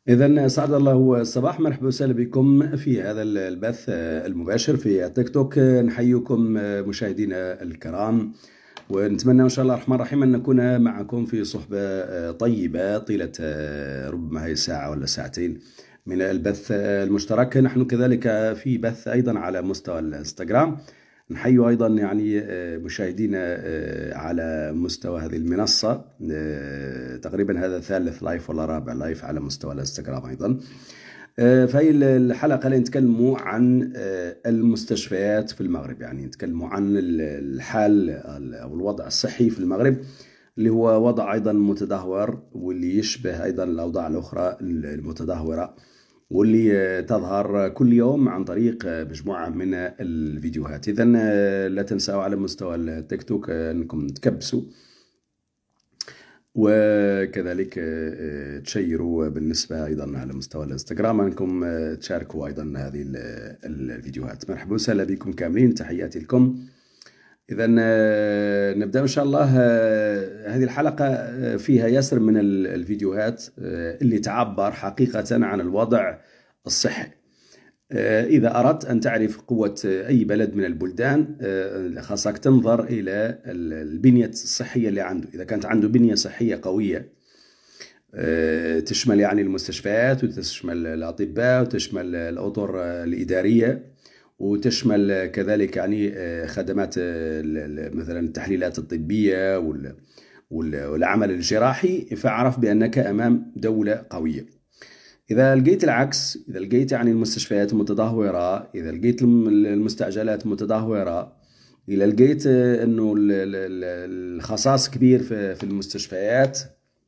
إذا سعد الله الصباح، مرحبا وسهلا بكم في هذا البث المباشر في التيك توك. نحييكم مشاهدينا الكرام، ونتمنى إن شاء الله الرحمن الرحيم أن نكون معكم في صحبة طيبة طيلة ربما هي ساعة ولا ساعتين من البث المشترك. نحن كذلك في بث أيضا على مستوى الانستغرام. نحيي أيضا مشاهدينا على مستوى هذه المنصة، تقريبا هذا ثالث لايف ولا رابع لايف على مستوى الانستغرام أيضا. فهي الحلقة اللي نتكلموا عن المستشفيات في المغرب، يعني نتكلموا عن الحال أو الوضع الصحي في المغرب، اللي هو وضع أيضا متدهور، واللي يشبه أيضا الأوضاع الأخرى المتدهورة، واللي تظهر كل يوم عن طريق مجموعة من الفيديوهات. إذن لا تنسوا على مستوى التيك توك أنكم تكبسوا، وكذلك تشيروا بالنسبة أيضا على مستوى الانستغرام، أنكم تشاركوا أيضا هذه الفيديوهات. مرحبا وسهلا بكم كاملين، تحياتي لكم. إذا نبدأ إن شاء الله. هذه الحلقة فيها يسر من الفيديوهات اللي تعبر حقيقة عن الوضع الصحي. إذا أردت أن تعرف قوة أي بلد من البلدان، خاصك تنظر إلى البنية الصحية اللي عنده. إذا كانت عنده بنية صحية قوية تشمل يعني المستشفيات، وتشمل الأطباء، وتشمل الأطر الإدارية، وتشمل كذلك يعني خدمات مثلا التحليلات الطبية والعمل الجراحي، فاعرف بأنك أمام دولة قوية. إذا لقيت العكس، إذا لقيت يعني المستشفيات متدهورة، إذا لقيت المستعجلات متدهورة، إذا لقيت أنه الخصاص كبير في المستشفيات،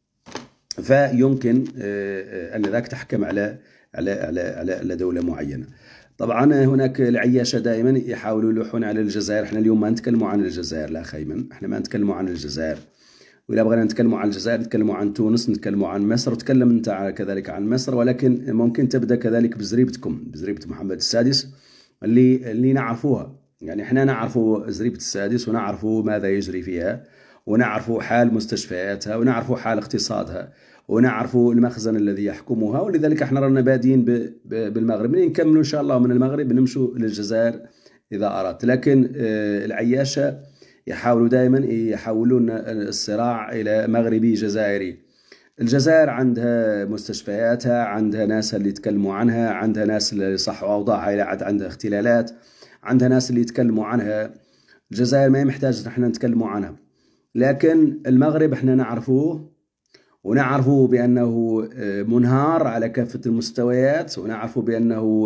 فيمكن أن ذاك تحكم على دولة معينة. طبعا هناك العياشة دائما يحاولوا يلوحون على الجزائر. احنا اليوم ما نتكلموا عن الجزائر، لا خيمن، احنا ما نتكلموا عن الجزائر. وإذا بغينا نتكلموا عن الجزائر نتكلموا عن تونس، نتكلموا عن مصر، تكلم انت كذلك عن مصر، ولكن ممكن تبدأ كذلك بزريبتكم، بزريبة محمد السادس اللي نعرفوها. يعني احنا نعرفوا زريبة السادس، ونعرفوا ماذا يجري فيها، ونعرفوا حال مستشفياتها، ونعرفوا حال اقتصادها، ونعرفوا المخزن الذي يحكمها. ولذلك احنا رانا بادين بالمغرب، نكملوا ان شاء الله من المغرب نمشوا للجزائر اذا اردت. لكن العياشة يحاولوا دائما يحولون الصراع الى مغربي جزائري. الجزائر عندها مستشفياتها، عندها ناس اللي يتكلموا عنها، عندها ناس اللي يصحوا اوضاعها، عندها اختلالات، عندها ناس اللي يتكلموا عنها. الجزائر ما محتاج نحن نتكلموا عنها، لكن المغرب احنا نعرفوه، ونعرفوا بأنه منهار على كافة المستويات، ونعرفوا بأنه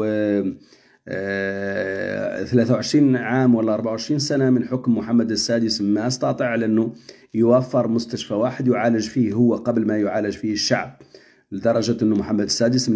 23 عام ولا 24 سنة من حكم محمد السادس ما استطاع على أنه يوفر مستشفى واحد يعالج فيه هو قبل ما يعالج فيه الشعب، لدرجة أنه محمد السادس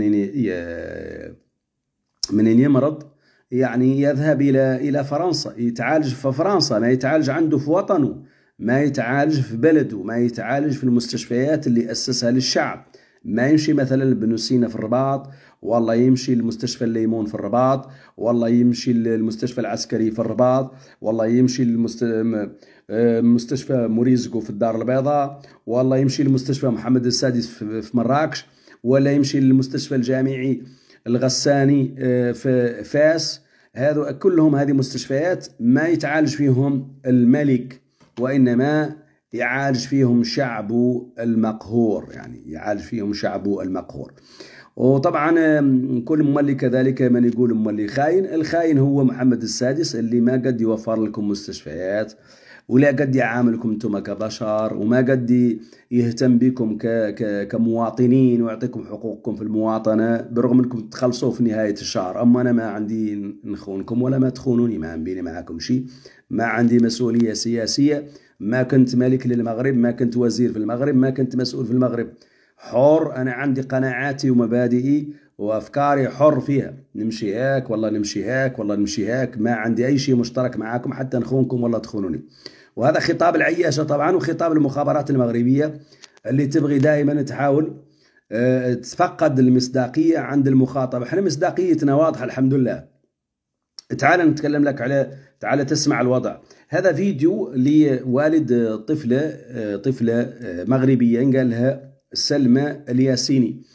منين يمرض يعني يذهب إلى فرنسا يتعالج في فرنسا، ما يتعالج عنده في وطنه، ما يتعالج في بلده، ما يتعالج في المستشفيات اللي أسسها للشعب. ما يمشي مثلا بنو سينا في الرباط، والله يمشي المستشفى الليمون في الرباط، والله يمشي المستشفى العسكري في الرباط، والله يمشي مستشفى موريزقو في الدار البيضاء، والله يمشي المستشفى محمد السادس في مراكش، ولا يمشي المستشفى الجامعي الغساني في فاس. هذو كلهم هذه مستشفيات ما يتعالج فيهم الملك، وإنما يعالج فيهم شعبه المقهور، يعني يعالج فيهم شعبه المقهور. وطبعا كل مولي كذلك من يقول مولي خاين. الخاين هو محمد السادس اللي ما قد يوفر لكم مستشفيات، ولا قد يعاملكم انتم كبشر، وما قد يهتم بكم كمواطنين ويعطيكم حقوقكم في المواطنة، برغم انكم تخلصوا في نهاية الشهر. اما انا ما عندي نخونكم ولا ما تخونوني، ما بيني معاكم شيء، ما عندي مسؤولية سياسية، ما كنت ملك للمغرب، ما كنت وزير في المغرب، ما كنت مسؤول في المغرب. حر، أنا عندي قناعاتي ومبادئي وأفكاري، حر فيها، نمشي هاك والله نمشي هاك والله نمشي هاك، ما عندي أي شيء مشترك معاكم حتى نخونكم ولا تخونوني. وهذا خطاب العياشة طبعا، وخطاب المخابرات المغربية اللي تبغي دائما تحاول تفقد المصداقية عند المخاطب. احنا مصداقيتنا واضحة الحمد لله. تعال نتكلم لك على، تعال تسمع الوضع. هذا فيديو لوالد طفلة مغربية قال لها سلمى الياسيني.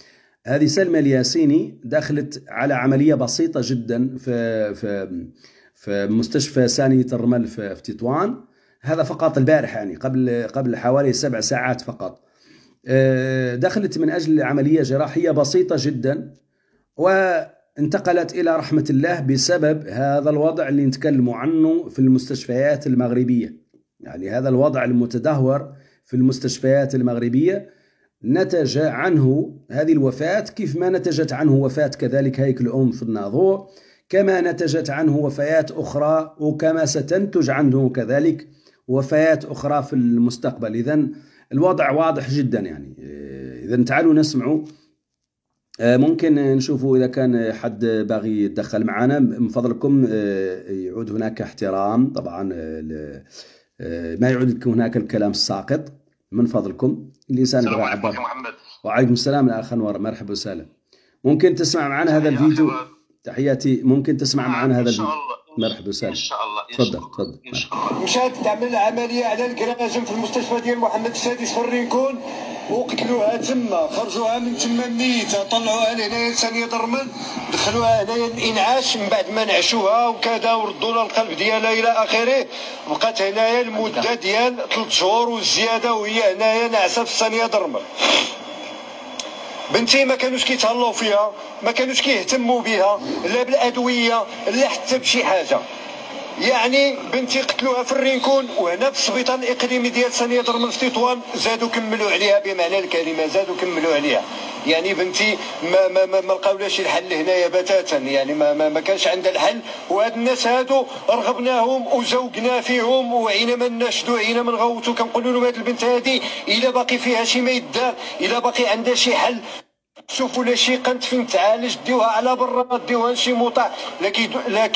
هذه سلمى الياسيني دخلت على عملية بسيطة جدا في مستشفى ثانية الرمل في تطوان. هذا فقط البارح، يعني قبل حوالي 7 ساعات فقط. دخلت من أجل عملية جراحية بسيطة جدا، وانتقلت إلى رحمة الله بسبب هذا الوضع اللي نتكلموا عنه في المستشفيات المغربية. يعني هذا الوضع المتدهور في المستشفيات المغربية نتج عنه هذه الوفاة، كيف ما نتجت عنه وفاة كذلك هيكل الأم في الناظور، كما نتجت عنه وفيات أخرى، وكما ستنتج عنه كذلك وفيات أخرى في المستقبل. إذن الوضع واضح جدا. يعني إذن تعالوا نسمعوا، ممكن نشوفوا إذا كان حد باغي يتدخل معنا من فضلكم. يعود هناك احترام طبعا، ما يعود يكون هناك الكلام الساقط من فضلكم. الإنسان السلام عليكم أخي محمد. وعليكم السلام الأخ أنور، مرحبا وسهلا. ممكن تسمع معنا هذا الفيديو؟ تحياتي. ممكن تسمع معنا هذا الفيديو؟ مرحبا وسهلا. ان شاء الله. تفضل. ان شاء الله. مشات تعمل عمليه على الكراجم في المستشفى ديال محمد السادس في الرينكون، وقتلوها تما، خرجوها من تما ميته، طلعوها لهنايا لثانية الرمل، دخلوها هنايا الانعاش. من بعد ما نعشوها وكذا وردوا لها القلب ديالها الى اخره، بقات هنايا المده ديال 3 شهور والزياده وهي هنايا ناعسه في ثانية الرمل. بنتي ما كانوش كيتهلاو فيها، ما كانوش كيهتموا بها، لا بالادويه لا حتى بشي حاجه. يعني بنتي قتلوها في الرينكون، وهنا في السبيطار الاقليمي ديال ثانية الرمل في تطوان زادوا كملوا عليها بمعنى الكلمه، زادوا كملوا عليها. يعني بنتي ما لقاولهاش الحل هنايا بتاتا، يعني ما كانش عندها الحل. وهاد الناس هادو رغبناهم وزوقنا فيهم، وعينا ما نشدو عينا ما نغوتو، كنقولوا لهم هاد البنت هادي الا باقي فيها شي ما يدار، الا باقي عندها شي حل، شوفوا لا شي قنت فين تعالج، ديوها على برا، ديوها لشي موطع، لكن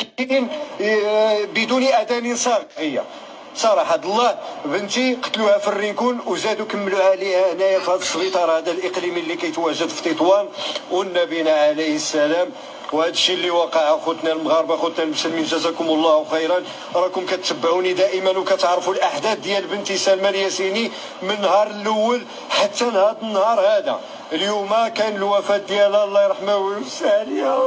بدون اذان صاغيه. صراحة الله بنتي قتلوها في الرينكون وزادوا كملوا عليها هنايا في هذا السبيطار هذا الاقليمي اللي كيتواجد في تطوان. والنبينا عليه السلام. وهذا الشيء اللي وقع خوتنا المغاربه، خوتنا المسلمين، جزاكم الله خيرا. راكم كتتبعوني دائما وكتعرفوا الاحداث ديال بنتي سلمى الياسيني من النهار الاول حتى لهذا النهار هذا. اليوم كان الوفاه ديالها، الله يرحمها ويوسع عليها.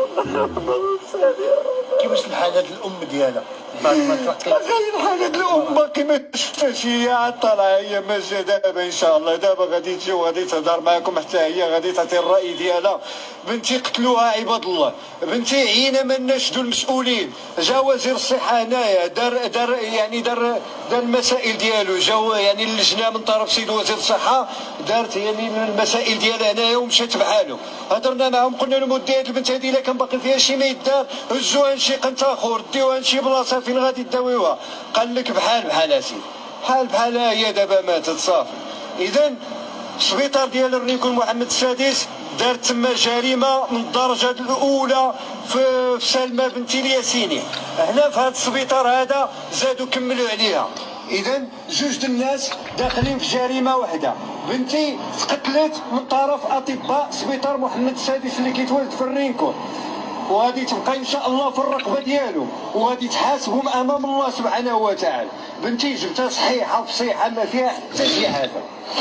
كيفاش الحالة الأم ديالها بعد ما توفت؟ حالة الأم باقي ما شفتهاش، هي عاد طالعة، هي ماشية دابا إن شاء الله. دابا غادي تجي وغادي تهضر معكم حتى هي غادي تعطي الرأي ديالها. بنتي قتلوها عباد الله، بنتي عينا ما نشدوا المسؤولين. جا وزير الصحة هنايا دار المسائل ديالو، جاو يعني اللجنة من طرف سيد وزير الصحة دارت يعني المسائل ديالها هنايا ومشات بحالو. هضرنا معهم قلنا لهم ودي هاد البنت هادي الا كان باقي فيها شي ما يدار، هزوها لشي قنت اخر، ديوها لشي بلاصه فين غادي تداويوها. قال لك بحال اسيدي، بحال هي دابا ماتت صافي. اذا السبيطار ديال الرينكون محمد السادس دارت تما جريمه من الدرجه الاولى في سلمى بنت الياسيني. هنا في هذا السبيطار هذا زادوا كملوا عليها. اذا جوج الناس داخلين في جريمه واحده. بنتي تقتلت من طرف اطباء سبيطار محمد السادس اللي كيتواجد في الرينكون، وغادي تبقى ان شاء الله في الرقبه ديالو، وغادي تحاسبهم امام الله سبحانه وتعالى. بنتي جبتها صحيحه بصحيحه ما فيها حتى شي حاجه.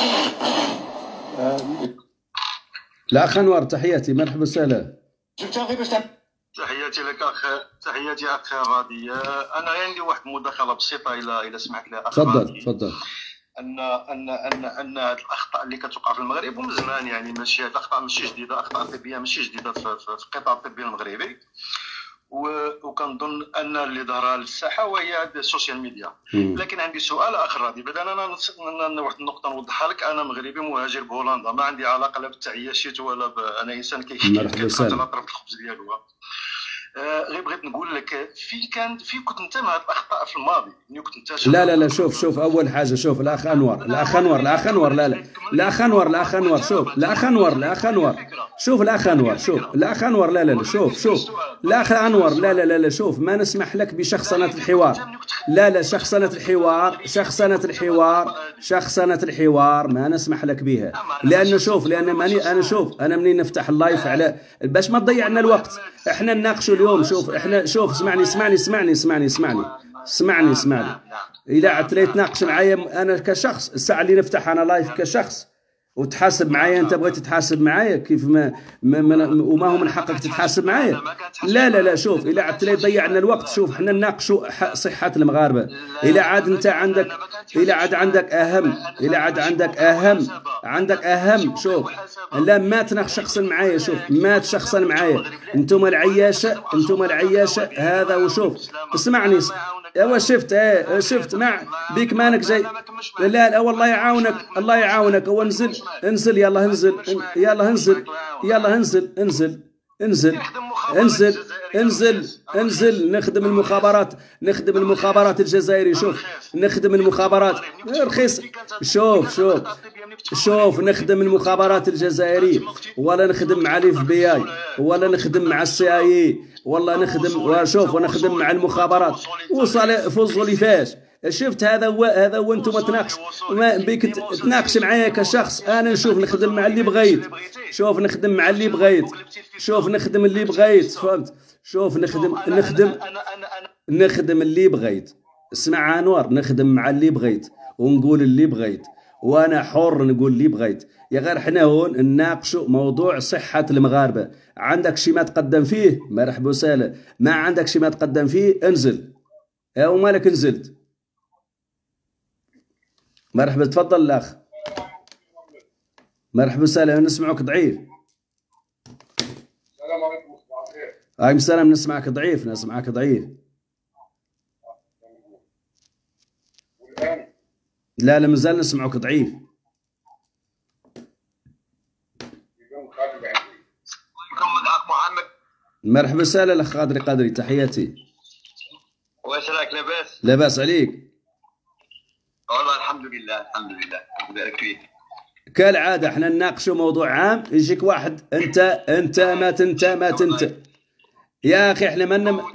الأخ أنور تحياتي، مرحبا وسهلا. جبتها غير باش تحياتي لك تحياتي اخ غادي. انا عندي واحد المداخله بسيطه الى سمحت لي اخ غادي. تفضل. ان هذه الاخطاء اللي كتوقع في المغرب ومن زمان، يعني ماشي هذه الاخطاء ماشي جديده، اخطاء طبيه ماشي جديده في القطاع الطبي المغربي. وكنظن ان اللي ظهر للساحه وهي هذه السوشيال ميديا. لكن عندي سؤال اخر غادي، بعدا انا واحد النقطه نوضحها لك. انا مغربي مهاجر بهولندا، ما عندي علاقه لا بالتعياشات ولا انا انسان كيخدم على طرف الخبز ديالو. غير بغيت نقول لك كنت انت مع هاد الاخطاء في الماضي، يعني كنت انت لا شوف اول حاجه، شوف الاخ انور لا الاخ انور شوف ما نسمح لك بشخصنه الحوار. لا شخصنه الحوار ما نسمح لك بها. لان منين نفتح اللايف على باش ما تضيع لنا الوقت، احنا نناقشوا اليوم. شوف اسمعني. اذا عتلي تناقش معايا انا كشخص، الساعه اللي نفتح انا لايف كشخص وتحاسب معايا. انت بغيت تتحاسب معايا كيف وما هو من حقك تتحاسب معايا. لا شوف، الى عاد تلاقي ضيعنا الوقت. شوف حنا نناقشوا صحة المغاربة. الى عاد انت عندك، الى عاد عندك اهم شوف. لا ما تناقش شخصا معايا. شوف ما تشخصن معايا. انتم العياشة هذا. وشوف اسمعني ايوا شفت شفت مع بيك مانك جاي. لا والله يعاونك، الله يعاونك. هو انزل يلا انزل نخدم المخابرات الجزائرية. شوف نخدم المخابرات رخيص. شوف نخدم المخابرات الجزائرية، ولا نخدم مع الاف بي اي، ولا نخدم مع السي اي، والله نخدم وشوف ونخدم مع المخابرات. فوصلوا فاش. شفت هذا هو انتم تناقش ما بيك تناقش معايا كشخص. انا نشوف نخدم مع اللي بغيت. شوف نخدم مع اللي بغيت. شوف نخدم اللي بغيت. فهمت؟ شوف نخدم اللي بغيت. اسمع انوار، نخدم مع اللي بغيت ونقول اللي بغيت، وانا حر نقول اللي بغيت. يا غير حنا هون نناقشوا موضوع صحة المغاربة. عندك شي ما تقدم فيه مرحبا وسهلا، ما عندك شي ما تقدم فيه انزل. او مالك نزلت. مرحبا تفضل الاخ. مرحبا وسهلا، نسمعك ضعيف. السلام عليكم. عليكم السلام. نسمعك ضعيف. لا مازال نسمعك ضعيف. مرحبا وسهلا الاخ قادري تحياتي. واش راك لاباس؟ لاباس عليك؟ والله الحمد لله بارك فيك. كالعاده احنا نناقشوا موضوع عام، يجيك واحد انت ما تنت. يا اخي احنا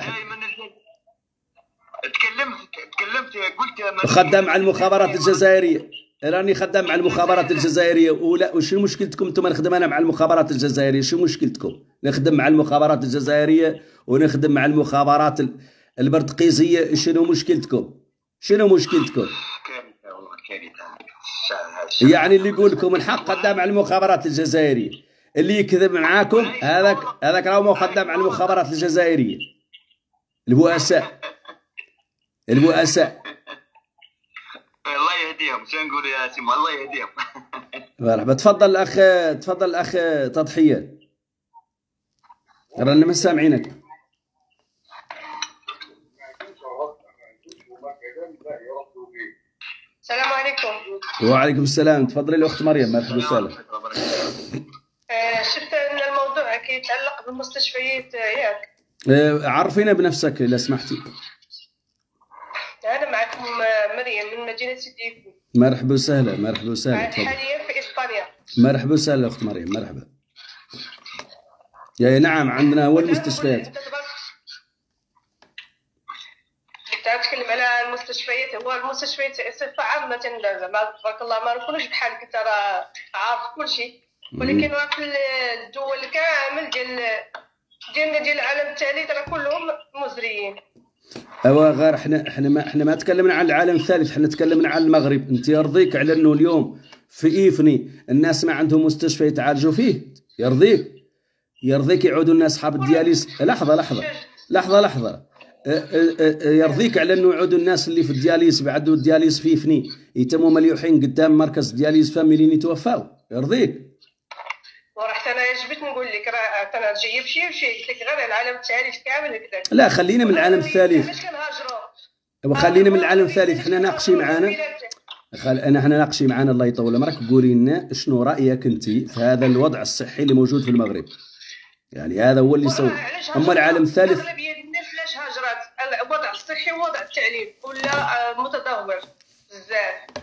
تكلمت قلت خدام على المخابرات الجزائريه. راني خدام مع المخابرات الجزائريه. ولا وش مشكلتكم انتم؟ نخدم انا مع المخابرات الجزائريه. شو مشكلتكم؟ نخدم مع المخابرات الجزائريه ونخدم مع المخابرات البرتقيزيه. شنو مشكلتكم؟ يعني اللي يقول لكم الحق خدام على المخابرات الجزائريه، اللي يكذب معاكم هذاك راهو خدام على المخابرات الجزائريه. البؤساء الله يهديهم. شنو نقول يا سيمو؟ الله يهديهم. مرحبا. تفضل الاخ تضحيه. رانا ما سامعينك. السلام عليكم. وعليكم السلام. تفضلي الاخت مريم. مرحبا وسهلا. شفت ان الموضوع كيتعلق بالمستشفيات ياك. عرفينا بنفسك اذا سمحتي. انا معكم مريم من مدينه سيدي. مرحبا وسهلا. حاليا في اسبانيا. مرحبا وسهلا اخت مريم. مرحبا. يا نعم عندنا هو المستشفيات. تكلم على المستشفيات. هو المستشفيات صفه عامه تبارك الله ما نكونوش بحالك انت راه عارف كل شيء، ولكن في الدول كامل ديال العالم الثالث راه كلهم مزريين. ايوا غير احنا ما تكلمنا عن العالم الثالث، احنا تكلمنا عن المغرب. انت يرضيك على انه اليوم في إفني الناس ما عندهم مستشفى يتعالجوا فيه؟ يرضيك يعودوا الناس اصحاب الدياليز؟ لحظه يرضيك على انه يعودوا الناس اللي في الدياليز بعدوا الدياليز في إفني يتموا مليوحين قدام مركز دياليز فاميلين يتوفاو؟ يرضيك؟ ورحت انا عجبتني نقول لك راه انا جايب شي قلت لك غير العالم الثالث كامل هكذا. لا خلينا من العالم الثالث. علاش كنهاجروا؟ وخلينا من العالم الثالث. احنا ناقشي معانا احنا ناقشي معانا. الله يطول عمرك. قولي لنا شنو رايك انت في هذا الوضع الصحي اللي موجود في المغرب؟ يعني هذا هو اللي يسوي. اما العالم الثالث اغلبيه الناس علاش هاجرات؟ الوضع الصحي ووضع التعليم ولا متدهور بزاف.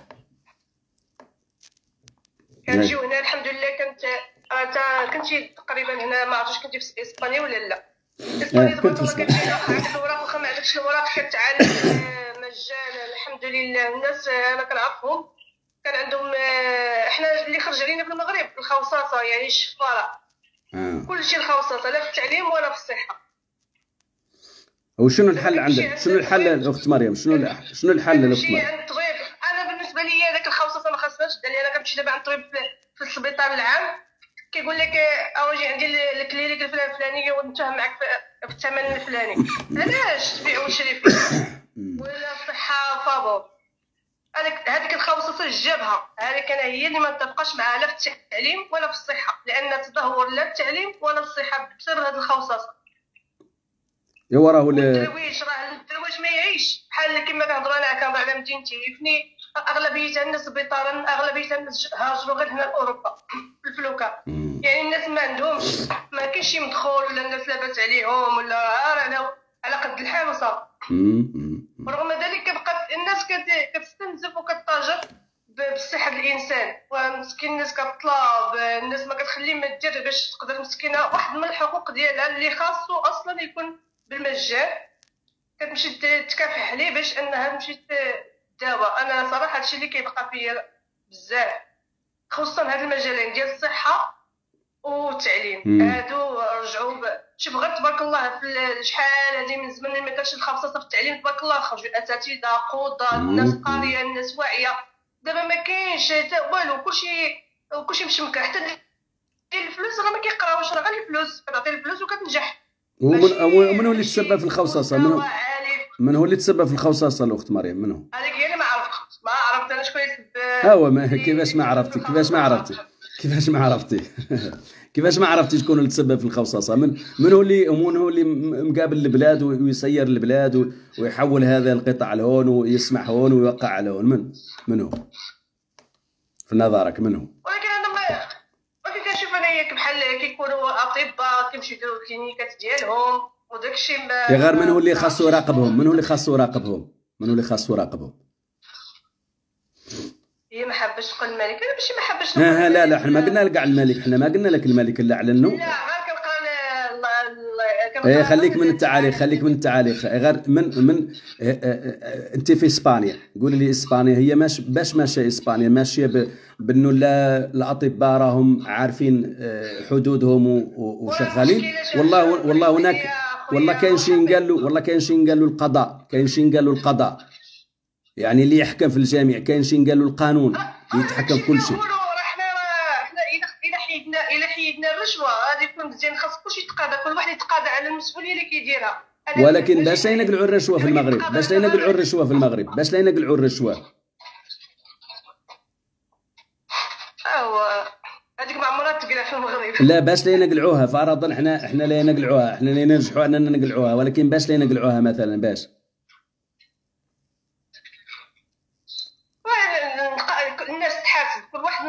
كنجيو هنا الحمد لله. كنتي تقريبا هنا ما عرفتش كنتي في اسبانيا ولا لا؟ اسبانيا تبارك الله كتجي عندك الوراق واخا ما عندكش الوراق كتعالج مجانا الحمد لله. الناس انا كنعرفهم كان عندهم احنا اللي خرج علينا في المغرب الخوصاصه يعني الشفاره. كل شيء الخوصاصه لا في التعليم ولا في الصحه. وشنو الحل عندك؟ شنو الحل الاخت مريم؟ شنو الحل الاخت مريم؟ عند الطبيب. انا بالنسبه لي هذاك الخوصاصه ما خاصهاش. انا كنمشي دابا عند الطبيب في السبيطار العام كيقول لك اواجي عندي الكلينيك الفلاني ونتهم معك في الثمن الفلاني. علاش تبيع وتشري فيه؟ ولا الصحه فابور. هذيك الخوصصه الجبهه هذيك انا هي اللي ما نتفقش معها لا في التعليم ولا في الصحه، لان تدهور لا التعليم ولا الصحه بسبب هذه الخوصصه. ايوا راه الدرويش ما يعيش بحال كما كنهضروا. انا كنهضر على مدينتي يفني اغلبيه الناس سبيطارا، اغلبيه الناس هاجروا غير هنا لاوروبا في الفلوكه. يعني الناس ما عندهمش، ما كاينش شي مدخول ولا الناس لاباس عليهم ولا على قد الحال وصافي. ورغم ذلك كتبقى الناس كتستنزف وكتاجر بصحه الانسان، ومسكين الناس كطلاب الناس ما كتخلي ما دير باش تقدر مسكينه واحد من الحقوق ديالها اللي خاصو اصلا يكون بالمجان، كتمشي تكافح عليه باش انها تمشي تداوى. انا صراحه هادشي اللي كيبقى فيا بزاف، خصوصا هاد المجالين ديال الصحه والتعليم. هادو رجعوا شوف غير تبارك الله في شحال هادي من زمن ما كانش الخصاصه في التعليم تبارك الله، خرجوا الاساتذه قضاه الناس قاريه الناس واعيه. دابا ما كاينش حتى والو، كلشي مشمكه، حتى الفلوس راه ما كيقراوش، راه غير الفلوس كتعطي الفلوس وكتنجح. ومن هو اللي تسبب في الخوصصه؟ من هو اللي تسبب في الخوصصه الاخت مريم؟ من هو؟ هذيك هي اللي ما عرفت انا شكون يسبب. ما كيفاش ما عرفتي كيفاش ما عرفتي شكون اللي تسبب في الخوصصه؟ من هو اللي مقابل البلاد ويسير البلاد ويحول هذا القطاع لهون ويسمح هون ويوقع لهون؟ من هو في نظرك؟ من هو؟ ولكن انا ما كنشوف انا بحال كيكونوا اطباء كيمشيو يديروا الكلينيكات ديالهم وداك الشيء غير من هو اللي خاصو يراقبهم؟ من هو اللي خاصو يراقبهم؟ هي ما حبش تقول الملك. انا ماشي ما حبش لا احنا ما قلنا لك على الملك، احنا ما قلنا لك الملك اللي اعلنوا. لا غير كنقرا خليك من التعاليق غير من انت في اسبانيا، قولي لي اسبانيا هي باش ماشيه اسبانيا ماشيه بانه الاطباء راهم عارفين حدودهم وشغالين. والله هناك والله كاين شي قال له القضاء، يعني اللي يحكم في الجميع. كاين شي قال له القانون اللي يتحكم في كل شيء. احنا الا حيدنا الرشوه غادي يكون مزيان. خاص كلشي يتقاضى، كل واحد يتقاضى على المسؤوليه اللي كيديرها. ولكن باش لا ينقلعوا الرشوه في المغرب، هذيك ما عمرها تقلع في المغرب. لا باش لا ينقلعوها فرضا احنا لا ينقلعوها، احنا لا ينجحوا اننا نقلعوها، ولكن باش لا ينقلعوها مثلا باش الناس تحاسب كل واحد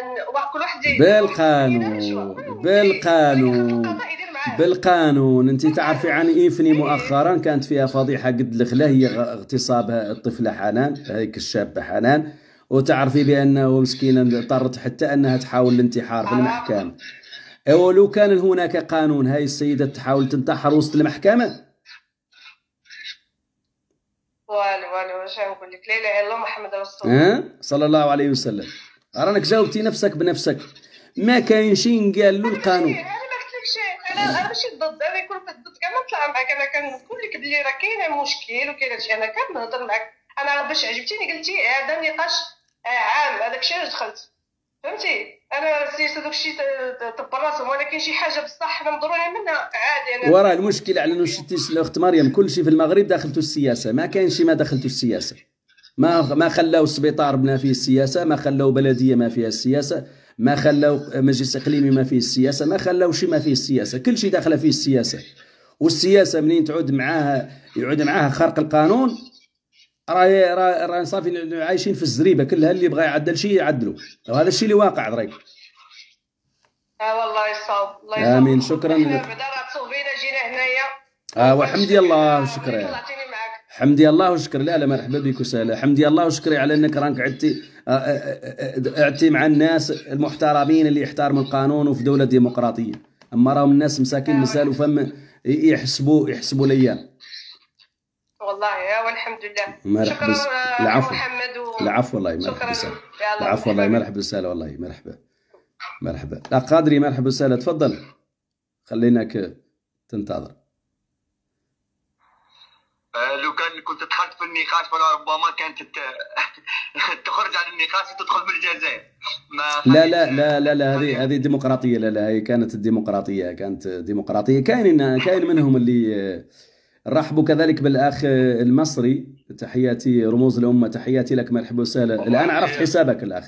بالقانون. انت تعرفي عن إيفني مؤخرا كانت فيها فضيحه قد الخلا، هي اغتصاب الطفله حنان، هيك الشابه حنان، وتعرفي بانه مسكينه اضطرت حتى انها تحاول الانتحار في المحكمه. ولو كان هناك قانون هاي السيده تحاول تنتحر وسط المحكمه. والو واش نقول لك؟ لا اله الا الله محمد رسول الله صلى الله عليه وسلم. رانك جاوبتي نفسك بنفسك، ما كاين شي قال له القانون. انا ما قلتلكش، انا ماشي ضد، انا كنت ضد كاع ما نطلع معاك. انا كنقول لك بلي راه كاين مشكل وكاين هادشي. انا كنهضر معاك، انا باش عجبتيني قلتي هذا النقاش عام، هذاك الشيء علاش دخلت، فهمتي؟ انا السياسه داك الشيء طب راسهم، ولكن شي حاجه بصح نضروني منها عادي. انا وراه المشكل على انه شتي الاخت مريم كل شيء في المغرب دخلتوا السياسه، ما كاين شي ما دخلتوا السياسه. ما خلاو السبيطار بنا فيه السياسه، ما خلاو بلديه ما فيها السياسه، ما خلاو مجلس اقليمي ما فيه السياسه، ما خلاو شي ما فيه السياسه، كل شيء داخله فيه السياسه. والسياسه منين يعود معاها خرق القانون، راه صافي عايشين في الزريبه كلها. اللي بغى يعدل شيء يعدلوا، وهذا الشيء اللي واقع دريك. والله يصاوب، الله يصاوب. امين. شكرا لك. بعدا راه تصوبينا جينا هنايا. وحمدي الله وشكرا. حمدي الله وشكر. لا مرحبا بك وسهلا. حمدي الله وشكري على انك راك عدتي مع الناس المحترمين اللي يحترموا القانون وفي دوله ديمقراطيه. اما راهم الناس مساكين مسالوا فم يحسبوا الايام. والله والحمد لله. شكرا محمد. العفو والله مرحبا وسهلا. العفو والله مرحبا وسهلا. والله مرحبا. لا قادري مرحبا وسهلا. تفضل خليناك تنتظر. لو كان كنت دخلت في النقاش ولربما كانت تخرج عن النقاش وتدخل بالجزائر. لا لا لا لا لا، هذه ديمقراطيه. لا لا، هي كانت الديمقراطيه، كانت ديمقراطيه. كاين منهم اللي رحبوا كذلك بالاخ المصري. تحياتي رموز الامه، تحياتي لك، مرحبا وسهلا. الان عرفت حسابك الاخ.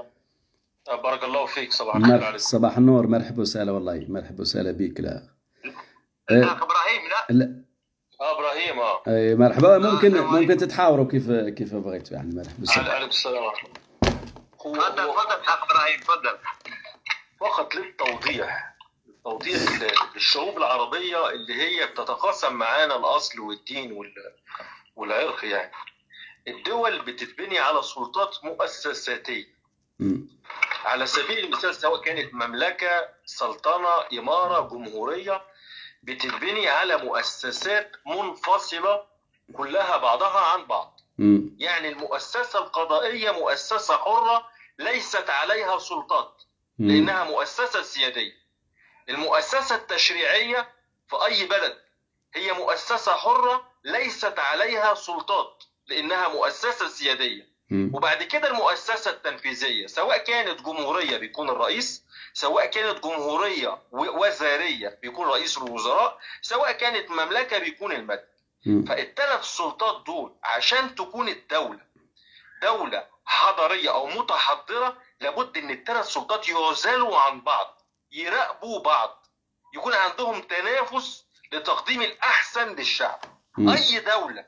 بارك الله فيك. صباح الخير عليك. صباح النور، مرحبا وسهلا، والله مرحبا وسهلا بك. لا الاخ ابراهيم. لا ابراهيم. اي مرحبا. ممكن تتحاوروا كيف بغيتوا يعني. مرحبا وسهلا. عليكم السلام ورحمه الله. تفضل اخ ابراهيم، تفضل. فقط للتوضيح للشعوب العربيه اللي هي بتتقاسم معانا الاصل والدين والعرق يعني. الدول بتتبني على سلطات مؤسساتيه. على سبيل المثال سواء كانت مملكه، سلطنه، اماره، جمهوريه، بتتبني على مؤسسات منفصله كلها بعضها عن بعض. يعني المؤسسه القضائيه مؤسسه حره ليست عليها سلطات لانها مؤسسه سياديه. المؤسسه التشريعيه في اي بلد هي مؤسسه حره ليست عليها سلطات لانها مؤسسه سياديه. وبعد كده المؤسسه التنفيذيه سواء كانت جمهوريه بيكون الرئيس، سواء كانت جمهوريه وزاريه بيكون رئيس الوزراء، سواء كانت مملكه بيكون الملك. فالثلاث سلطات دول عشان تكون الدوله دوله حضاريه او متحضره لابد ان الثلاث سلطات يعزلوا عن بعض، يراقبوا بعض، يكون عندهم تنافس لتقديم الاحسن للشعب. اي دوله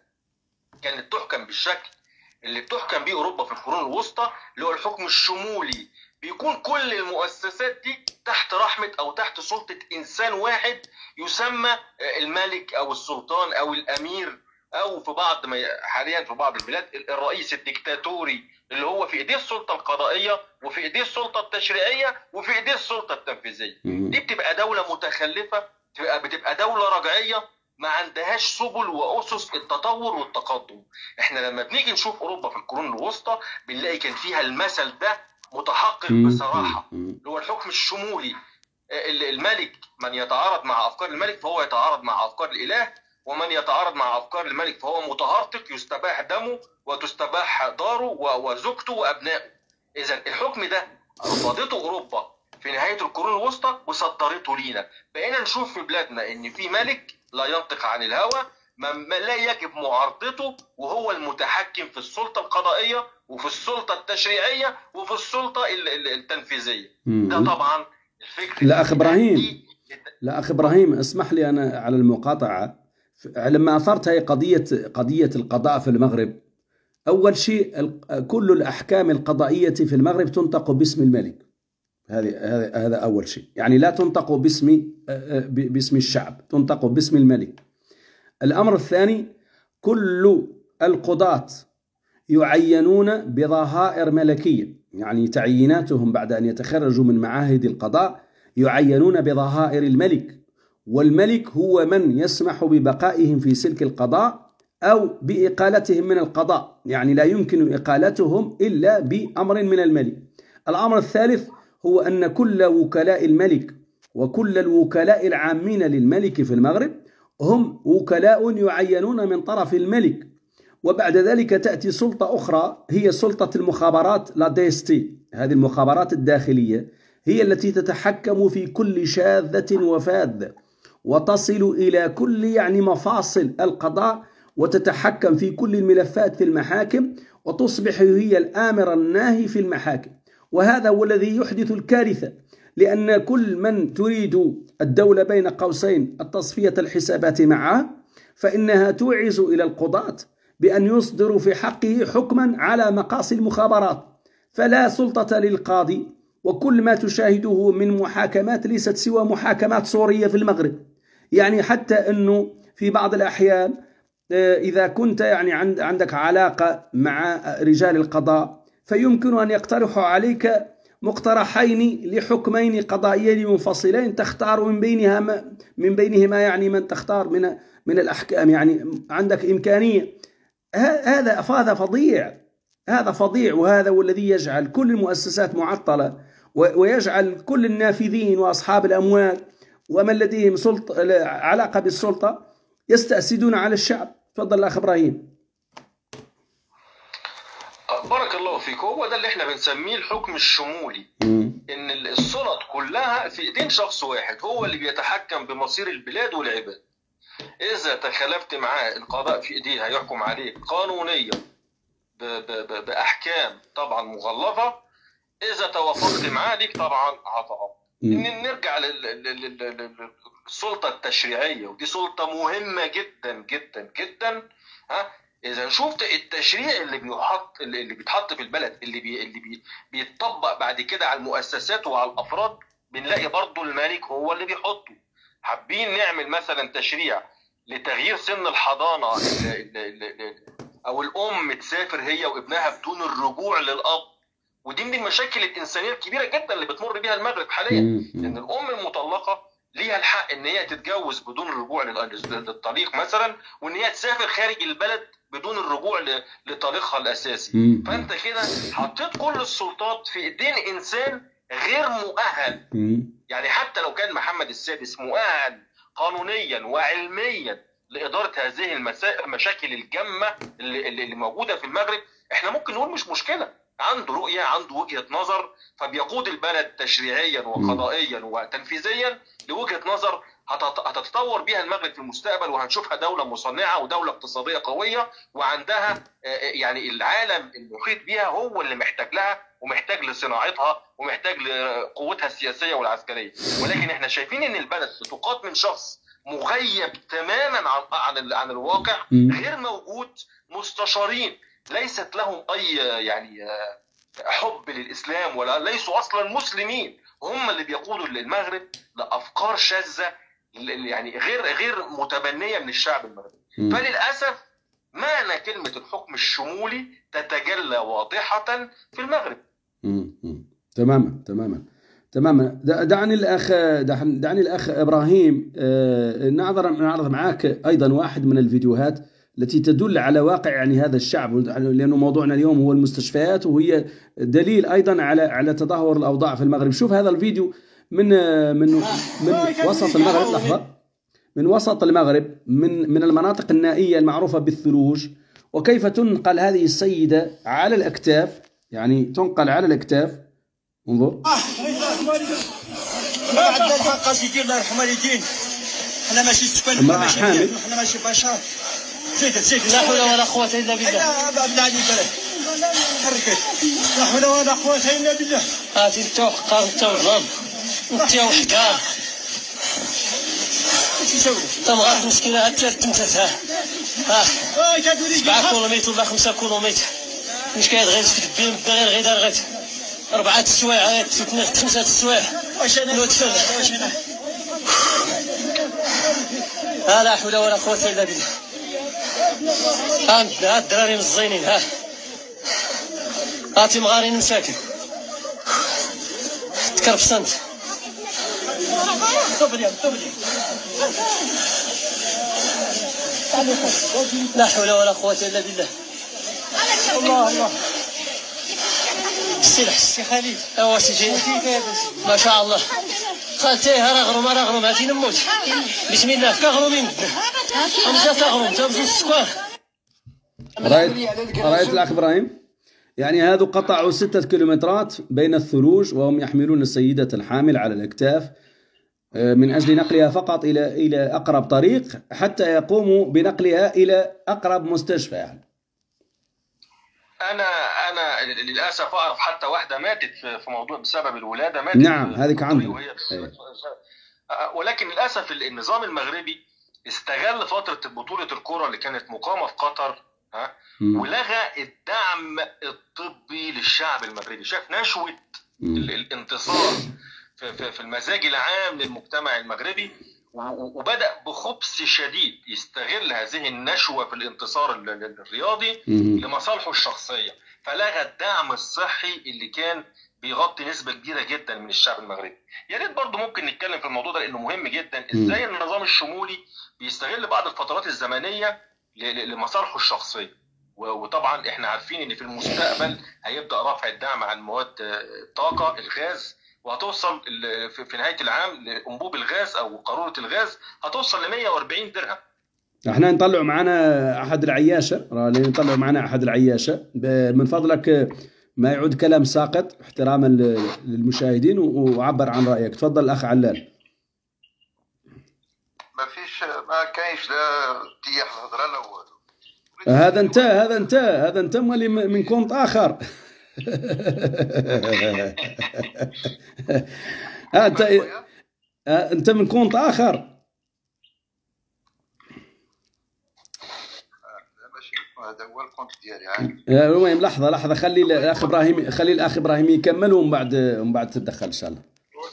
كانت تحكم بالشكل اللي بتحكم بيه اوروبا في القرون الوسطى اللي هو الحكم الشمولي، بيكون كل المؤسسات دي تحت رحمه او تحت سلطه انسان واحد يسمى الملك او السلطان او الامير، او في بعض حاليا في بعض البلاد الرئيس الدكتاتوري اللي هو في ايديه السلطه القضائيه وفي ايديه السلطه التشريعيه وفي ايديه السلطه التنفيذيه. دي بتبقى دوله متخلفه، بتبقى دوله رجعيه ما عندهاش سبل واسس التطور والتقدم. احنا لما بنيجي نشوف اوروبا في القرون الوسطى بنلاقي كان فيها المثل ده متحقق بصراحه، اللي هو الحكم الشمولي. الملك من يتعارض مع افكار الملك فهو يتعارض مع افكار الاله، ومن يتعارض مع افكار الملك فهو متهرطق يستباح دمه وتستباح داره وزوجته وابنائه. اذا الحكم ده رفضته اوروبا في نهايه القرون الوسطى وصدرته لينا. بقينا نشوف في بلادنا ان في ملك لا ينطق عن الهوى، ما لا يجب معارضته، وهو المتحكم في السلطه القضائيه وفي السلطه التشريعيه وفي السلطه التنفيذيه. ده طبعا الفكر. لا اخ ابراهيم اسمح لي انا على المقاطعه. لما اثرت هي قضيه القضاء في المغرب، اول شيء كل الاحكام القضائيه في المغرب تنطق باسم الملك. هذا اول شيء، يعني لا تنطق باسم الشعب، تنطق باسم الملك. الامر الثاني، كل القضاة يعينون بظهائر ملكيه، يعني تعييناتهم بعد ان يتخرجوا من معاهد القضاء يعينون بظهائر الملك، والملك هو من يسمح ببقائهم في سلك القضاء أو بإقالتهم من القضاء، يعني لا يمكن إقالتهم إلا بأمر من الملك. الأمر الثالث هو أن كل وكلاء الملك وكل الوكلاء العامين للملك في المغرب هم وكلاء يعينون من طرف الملك. وبعد ذلك تأتي سلطة أخرى هي سلطة المخابرات، لا ديستي. هذه المخابرات الداخلية هي التي تتحكم في كل شاذة وفاذة وتصل إلى كل يعني مفاصل القضاء، وتتحكم في كل الملفات في المحاكم، وتصبح هي الآمر الناهي في المحاكم. وهذا هو الذي يحدث الكارثة، لأن كل من تريد الدولة بين قوسين التصفية الحسابات معها فإنها توعز إلى القضاة بأن يصدروا في حقه حكما على مقاصي المخابرات، فلا سلطة للقاضي. وكل ما تشاهده من محاكمات ليست سوى محاكمات صورية في المغرب، يعني حتى أنه في بعض الأحيان إذا كنت يعني عندك علاقة مع رجال القضاء فيمكن أن يقترحوا عليك مقترحين لحكمين قضائيين منفصلين تختار من بينهما يعني من تختار من الأحكام، يعني عندك إمكانية. هذا فظيع، وهذا هو الذي يجعل كل المؤسسات معطلة، ويجعل كل النافذين وأصحاب الأموال ومن لديهم علاقة بالسلطة يستأسدون على الشعب. تفضل الأخ إبراهيم. بارك الله فيك، هو ده اللي احنا بنسميه الحكم الشمولي. ان السلط كلها في ايدين شخص واحد، هو اللي بيتحكم بمصير البلاد والعباد. اذا تخالفت معاه القضاء في ايديه هيحكم عليك قانونيا باحكام طبعا مغلظه. اذا توافقت معاه ليك طبعا عطاء. ان نرجع للسلطه التشريعيه، ودي سلطه مهمه جدا جدا جدا. اذا شفت التشريع اللي بيتحط في البلد، اللي بيتطبق بعد كده على المؤسسات وعلى الافراد، بنلاقي برضو الملك هو اللي بيحطه. حابين نعمل مثلا تشريع لتغيير سن الحضانه، او الام تسافر هي وابنها بدون الرجوع للاب، ودي من المشاكل الانسانيه الكبيره جدا اللي بتمر بيها المغرب حاليا. ان الام المطلقه ليها الحق ان هي تتجوز بدون الرجوع للطليق مثلا، وان هي تسافر خارج البلد بدون الرجوع لطليقها الاساسي. فانت كده حطيت كل السلطات في ايدين انسان غير مؤهل. يعني حتى لو كان محمد السادس مؤهل قانونيا وعلميا لاداره هذه المشاكل الجمه اللي موجوده في المغرب، احنا ممكن نقول مش مشكله، عنده رؤيه، عنده وجهه نظر، فبيقود البلد تشريعيا وقضائيا وتنفيذيا لوجهه نظر هتتطور بيها المغرب في المستقبل، وهنشوفها دوله مصنعه ودوله اقتصاديه قويه، وعندها يعني العالم المحيط بيها هو اللي محتاج لها، ومحتاج لصناعتها، ومحتاج لقوتها السياسيه والعسكريه. ولكن احنا شايفين ان البلد بتقاد من شخص مغيب تماما عن الواقع، غير موجود، مستشارين ليست لهم اي يعني حب للاسلام، ولا ليسوا اصلا مسلمين، هم اللي بيقودوا المغرب لافكار شاذه يعني غير متبنيه من الشعب المغربي. فللاسف معنى كلمه الحكم الشمولي تتجلى واضحه في المغرب. تماما. دعني الاخ ابراهيم نعرض معاك ايضا واحد من الفيديوهات التي تدل على واقع يعني هذا الشعب، لانه موضوعنا اليوم هو المستشفيات، وهي دليل ايضا على تدهور الاوضاع في المغرب. شوف هذا الفيديو من وسط المغرب، لحظه، من وسط المغرب، من المناطق النائيه المعروفه بالثلوج، وكيف تنقل هذه السيده على الاكتاف، يعني تنقل على الاكتاف. انظر. عندنا الحق سيدي الله يرحم والدين، احنا ماشي سكان، احنا ماشي بشر. زيد لا حول ولا قوة إلا بالله. أبدا علي بلد حركت، لا حول ولا قوة إلا بالله. هاتي التوق قام التوغام انت يا وحكار تمغاط مسكينة هاتي تمتتها. 7 كيلومتر ولا 5 كيلومتر مش كاين غير في الدين غير غيدار غير 4 السوايع 5 السوايع. واش انا لا حول ولا قوة إلا بالله. ها الدراري مزينين، هاتي مغارين مساكن تكرفسنت. لا حول ولا قوة إلا بالله. الله السي خليل اوا سي ما شاء الله. خالتي رغرم هاتي نموت بسم الله كغرمين خمسة تغرم تبزو السكر. رأيت الأخ إبراهيم؟ يعني هذا قطعوا 6 كيلومترات بين الثلوج، وهم يحملون السيدة الحامل على الأكتاف من أجل نقلها فقط إلى أقرب طريق، حتى يقوموا بنقلها إلى أقرب مستشفى. يعني أنا للأسف أعرف حتى واحدة ماتت في موضوع بسبب الولادة، ماتت. نعم هذه عندنا. ولكن للأسف النظام المغربي استغل فترة بطولة الكرة اللي كانت مقامة في قطر، ولغى الدعم الطبي للشعب المغربي. شاف نشوة الانتصار في المزاج العام للمجتمع المغربي، وبدأ بخبث شديد يستغل هذه النشوة في الانتصار الرياضي لمصالحه الشخصية، فلغى الدعم الصحي اللي كان بيغطي نسبة كبيرة جدا من الشعب المغربي. يا ريت برضه ممكن نتكلم في الموضوع ده لأنه مهم جدا، ازاي النظام الشمولي بيستغل بعض الفترات الزمنية لمصالحه الشخصية. وطبعا احنا عارفين ان في المستقبل هيبدأ رفع الدعم عن مواد الطاقة الغاز، وهتوصل في نهاية العام لأنبوب الغاز أو قارورة الغاز هتوصل ل 140 درهم. احنا نطلعوا معنا احد العياشه، نطلعوا معنا احد العياشه من فضلك، ما يعود كلام ساقط احتراما للمشاهدين، وعبر عن رايك. تفضل الاخ علال. ما كاينش لا تياح الهضره لا والو. هذا انت مولي من كونط اخر. انت من كونط اخر. هذا هو الكونت ديالي عادي. المهم لحظه خلي الاخ ابراهيم يكمل، ومن بعد تتدخل ان شاء الله.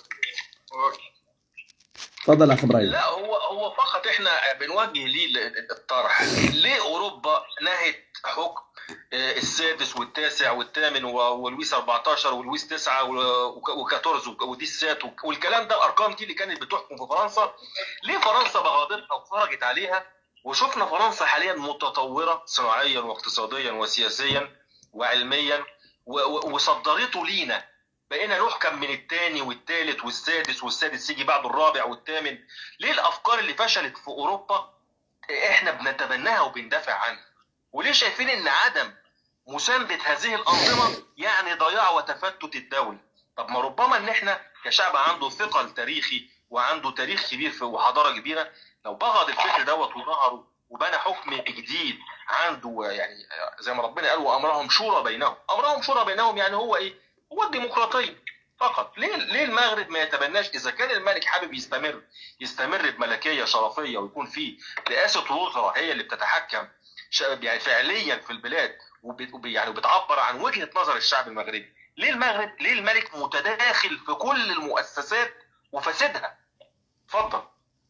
تفضل اخ ابراهيم. لا هو فقط احنا بنوجه ليه الطرح، ليه اوروبا نهت حكم السادس والتاسع والثامن والويس 14 والويس 9 و14 وديسات والكلام ده، الارقام دي اللي كانت بتحكم في فرنسا. ليه فرنسا بغاضتها وخرجت عليها؟ وشفنا فرنسا حاليا متطوره صناعيا واقتصاديا وسياسيا وعلميا، وصدرته لينا. بقينا نحكم من الثاني والثالث والسادس يجي بعده الرابع والثامن. ليه الافكار اللي فشلت في اوروبا احنا بنتبناها وبندافع عنها؟ وليه شايفين ان عدم مسانده هذه الانظمه يعني ضياع وتفتت الدوله؟ طب ما ربما ان احنا كشعب عنده ثقل تاريخي وعنده تاريخ كبير وحضاره كبيره، لو بغض الفكر دوت وظهروا وبنى حكم جديد عنده، يعني زي ما ربنا قال وامرهم شورى بينهم. امرهم شورى بينهم يعني هو ايه؟ هو الديمقراطيه فقط. ليه المغرب ما يتبناش؟ اذا كان الملك حابب يستمر بملكيه شرفيه ويكون في رئاسه وزراء هي اللي بتتحكم يعني فعليا في البلاد يعني بتعبر عن وجهه نظر الشعب المغربي، ليه الملك متداخل في كل المؤسسات وفسدها؟ اتفضل.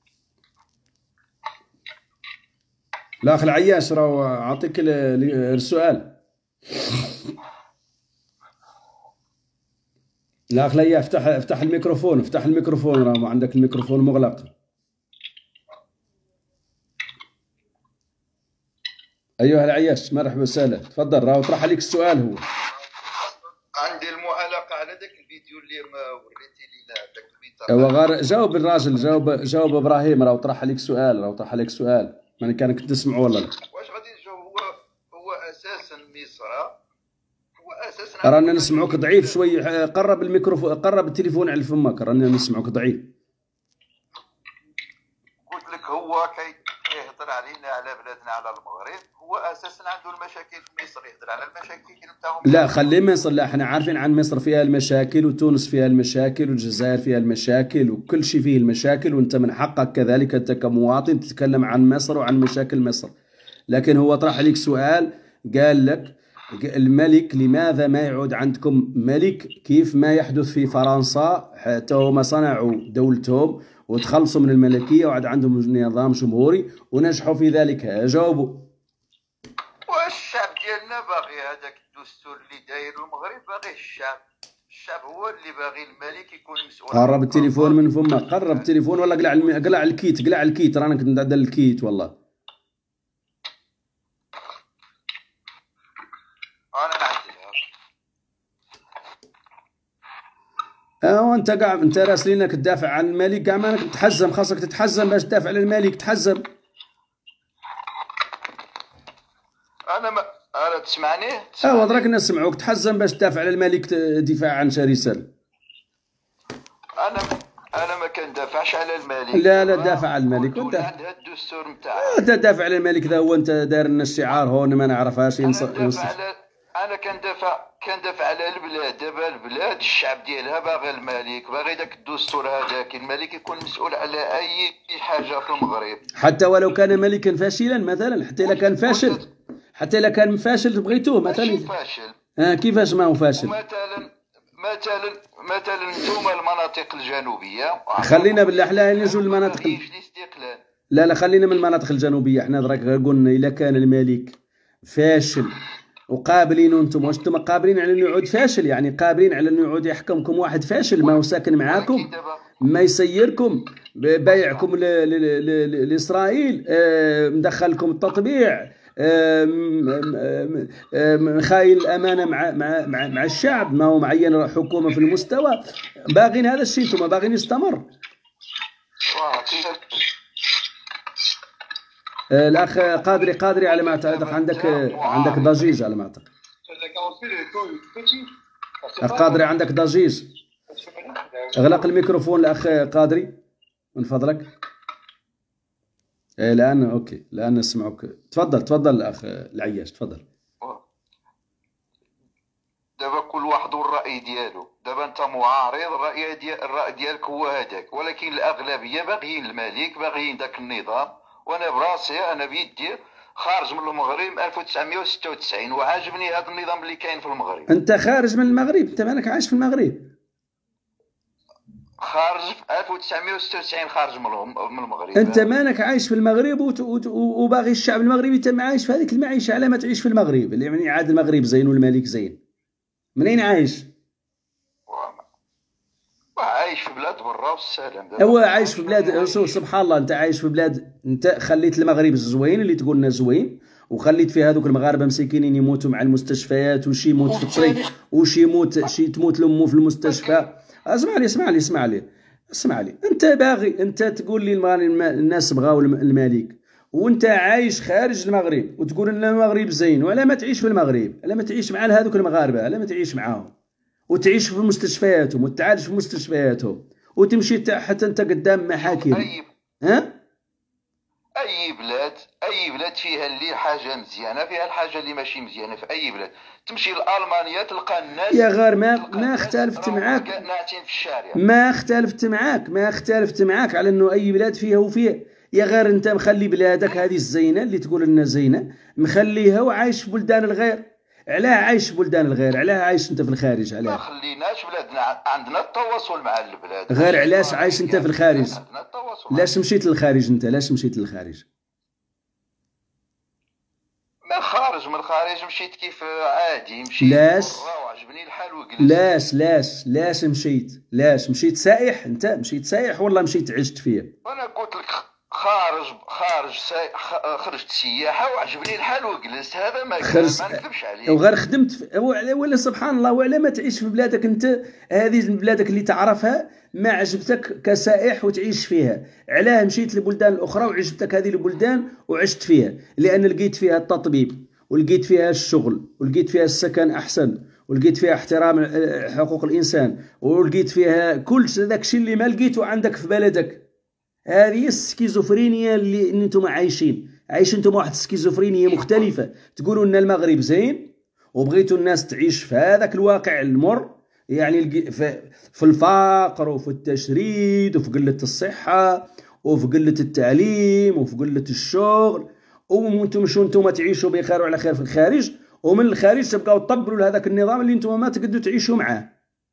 الاخ العياش راهو اعطيك السؤال. الاخ ليا افتح الميكروفون راهو عندك الميكروفون مغلق. ايها العياش مرحبا وسهلا، تفضل راهو طرح عليك السؤال. هو عندي المعلقه على ذاك الفيديو اللي ما وريتي لينا ذاك ايوا غير جاوب الراجل، جاوب ابراهيم، راهو طرح عليك سؤال، ماني كانك تسمع ولا لا؟ واش غادي نجاوب؟ هو اساسا مصر هو اساسا رانا نسمعوك ضعيف شوي. قرب الميكروفون، قرب التليفون على فمك، رانا نسمعوك ضعيف. قلت لك هو كيهضر علينا على بلادنا على المغرب، هو اساسا عنده المشاكل في مصر، يهضر على المشاكل نتاعهم. لا خلي مصر، لا احنا عارفين عن مصر فيها المشاكل، وتونس فيها المشاكل، والجزائر فيها المشاكل، وكل شيء فيه المشاكل، وانت من حقك كذلك انت كمواطن تتكلم عن مصر وعن مشاكل مصر. لكن هو طرح عليك سؤال، قال لك الملك لماذا ما يعود عندكم ملك كيف ما يحدث في فرنسا، حتى هما صنعوا دولتهم وتخلصوا من الملكيه وعاد عندهم نظام جمهوري ونجحوا في ذلك. جاوبوا. والشعب ديالنا باغي هذاك الدستور اللي داير المغرب، باغي الشعب هو اللي باغي الملك يكون مسؤول. قرب التليفون من فمك، قرب التليفون ولا قلع الكيت، رانا كنت ندعدل الكيت والله. وانت قاعد انت راسلين انك تدافع عن الملك، كاع مانك تتحزم، خاصك تتحزم باش تدافع عن الملك، تحزم. انا تسمعني؟ دراك نسمعوك، تحزم باش تدافع على الملك دفاعا شرسا. انا ما كندافعش على الملك. لا دافع على الملك، وانت عندها الدستور نتاعك. انت دافع على الملك، ذا هو انت داير لنا الشعار هون ما نعرفهاش. انا كندافع على البلاد. دابا البلاد الشعب ديالها باغي الملك، باغي داك الدستور هذاك، الملك يكون مسؤول على اي حاجه في المغرب، حتى ولو كان ملكا فاشلا مثلا، حتى الا كان فاشل بغيتوه مثلا. فاشل كيفاش ما هو فاشل؟ مثلا انتم المناطق الجنوبيه، خلينا بالله احنا نجوا للمناطق لا خلينا من المناطق الجنوبيه. احنا دراك قلنا الا كان الملك فاشل وقابلين انتم، واش انتم قابلين على انه يعود فاشل؟ يعني قابلين على انه يعود يحكمكم واحد فاشل ما هو ساكن معاكم، ما يسيركم، بايعكم لاسرائيل، مدخلكم التطبيع، خاين الامانه مع الشعب، ما هو معين حكومه في المستوى. باغين هذا الشيء، انتم باغين يستمر. الاخ قادري على ما اعتقد عندك ضجيج على ما اعتقد. اخ قادري عندك ضجيج. اغلق الميكروفون الاخ قادري من فضلك. الان اوكي، الان نسمعك. تفضل الاخ العياش، تفضل. دابا كل واحد والراي ديالو. دابا انت معارض، الراي ديالك هو هذاك، ولكن الاغلبيه باغيين الملك، باغيين ذاك النظام. وانا براسي انا بيدي خارج من المغرب 1996 وعاجبني هذا النظام اللي كاين في المغرب. انت خارج من المغرب؟ انت مالك عايش في المغرب؟ خارج في 1996 خارج من المغرب. انت مالك عايش في المغرب وباغي الشعب المغربي يتم عايش في هذيك المعيشه. على ما تعيش في المغرب اللي يعني عاد المغرب زين والملك زين. منين عايش؟ عايش في بلاد برا والسلام. هو عايش في بلاد، سبحان الله. انت عايش في بلاد، انت خليت المغرب الزوين اللي تقول لنا زوين، وخليت فيه هذوك المغاربه مسكينين يموتوا مع المستشفيات، وشي يموت في الطريق، وشي يموت تموت لامه في المستشفى. اسمع لي انت باغي انت تقول لي الناس بغاو الملك، وانت عايش خارج المغرب وتقول ان المغرب زين. وعلى ما تعيش في المغرب، على ما تعيش مع هذوك المغاربه، على ما تعيش معاهم وتعيش في مستشفياتهم وتعالج في مستشفياتهم وتمشي حتى انت قدام محاكم. اي بلاد فيها اللي حاجه مزيانه، فيها الحاجه اللي ماشي مزيانه. في اي بلاد تمشي لالمانيا تلقى الناس يا غير ما اختلفت معاك، ناعتين في الشارع. ما اختلفت معاك على انه اي بلاد فيها وفيها. يا غير انت مخلي بلادك هذه الزينه اللي تقول لنا زينه، مخليها وعايش في بلدان الغير. علاه عايش في بلدان الغير؟ علاه عايش انت في الخارج؟ علاه؟ ما خليناش بلادنا، عندنا التواصل مع البلاد. غير علاش عايش انت في الخارج؟ لاش مشيت للخارج انت؟ لاش مشيت للخارج؟ من الخارج مشيت كيف عادي، مشيت لاش؟ وعجبني الحال وجلست. لاش مشيت سائح؟ انت مشيت سائح ولا مشيت عشت فيه؟ وانا قلت لك خرجت سياحه وعجبني الحال وجلست. هذا ما نكذبش عليه. وغير خدمت ولا سبحان الله. وعلى ما تعيش في بلادك انت، هذه بلادك اللي تعرفها ما عجبتك كسائح وتعيش فيها. علاه مشيت لبلدان الاخرى وعجبتك هذه البلدان وعشت فيها؟ لان لقيت فيها التطبيب، ولقيت فيها الشغل، ولقيت فيها السكن احسن، ولقيت فيها احترام حقوق الانسان، ولقيت فيها كل ذاك الشيء اللي ما لقيته عندك في بلدك. هذه السكيزوفرينيا اللي انتم عايشين انتم واحد السكيزوفرينيا مختلفه. تقولوا ان المغرب زين وبغيتوا الناس تعيش في هذاك الواقع المر، يعني في الفقر وفي التشريد وفي قله الصحه وفي قله التعليم وفي قله الشغل، وانتم تعيشوا بخير وعلى خير في الخارج، ومن الخارج تبقاو تطبلوا لهذاك النظام اللي انتم ما تقدروا تعيشوا معاه.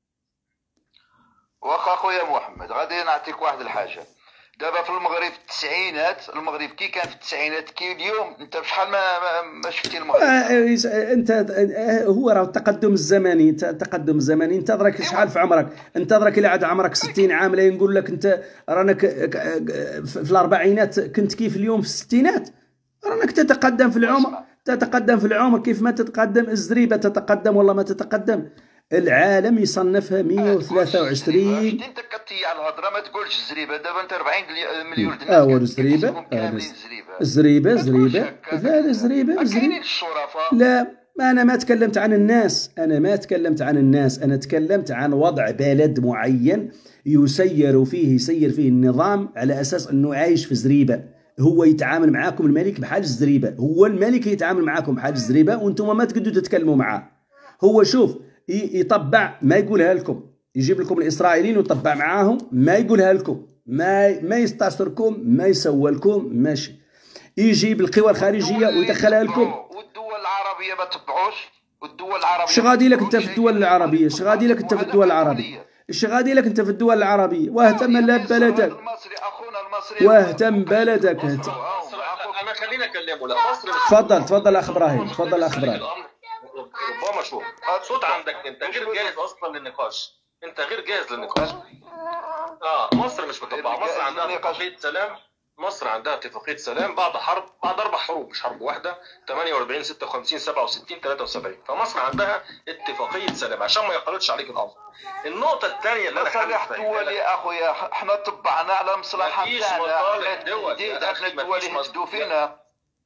واخا خويا محمد غادي نعطيك واحد الحاجه. دابا في المغرب في التسعينات، المغرب كي كان في التسعينات كي اليوم، انت بشحال ما شفتي المغرب؟ انت هو راه التقدم الزمني، انت راك شحال في عمرك؟ انت راك الى عاد عمرك 60 عام لا نقول لك انت رانك في الاربعينات كنت كيف اليوم في الستينات. رانك تتقدم في العمر كيف ما تتقدم الزريبه تتقدم والله ما تتقدم. العالم يصنفها 123. انت كتي على الهضره ما تقولش الزريبه. دابا انت 40 مليون ديال الزريبه لا الزريبه كاينين الشرفاء. لا انا ما تكلمت عن الناس، انا تكلمت عن وضع بلد معين يسير فيه النظام على اساس انه عايش في زريبه. هو يتعامل معاكم الملك بحال الزريبه، هو الملك يتعامل معاكم بحال الزريبه وانتم ما تقدروا تتكلموا معاه. هو شوف يطبع ما يقولها لكم، يجيب لكم الاسرائيليين ويطبع معاهم ما يقولها لكم، ما يستعصركم، ما يسوى لكم، ماشي. يجيب القوى الخارجيه ويدخلها لكم. والدول العربيه ما تبعوش، والدول العربيه اش غادي لك انت في الدول العربيه؟ اش غادي لك انت في الدول العربيه؟ واهتم ببلدك، واهتم بلدك. انا خلينا اكلمه. لا مصر تفضل اخ ابراهيم. ربما شوف صوت عندك انت غير جاهز اصلا للنقاش. مصر مش مطبعه. مصر عندها اتفاقيه سلام. مصر عندها اتفاقيه سلام بعد 4 حروب، مش حرب واحده، 48 56 67 73. فمصر عندها اتفاقيه سلام عشان ما يقلدش عليك الامر. النقطه الثانيه اللي انا مصالح دول يا اخويا، احنا طبعنا على مصلحه تاعنا. الدول يهدوا فينا.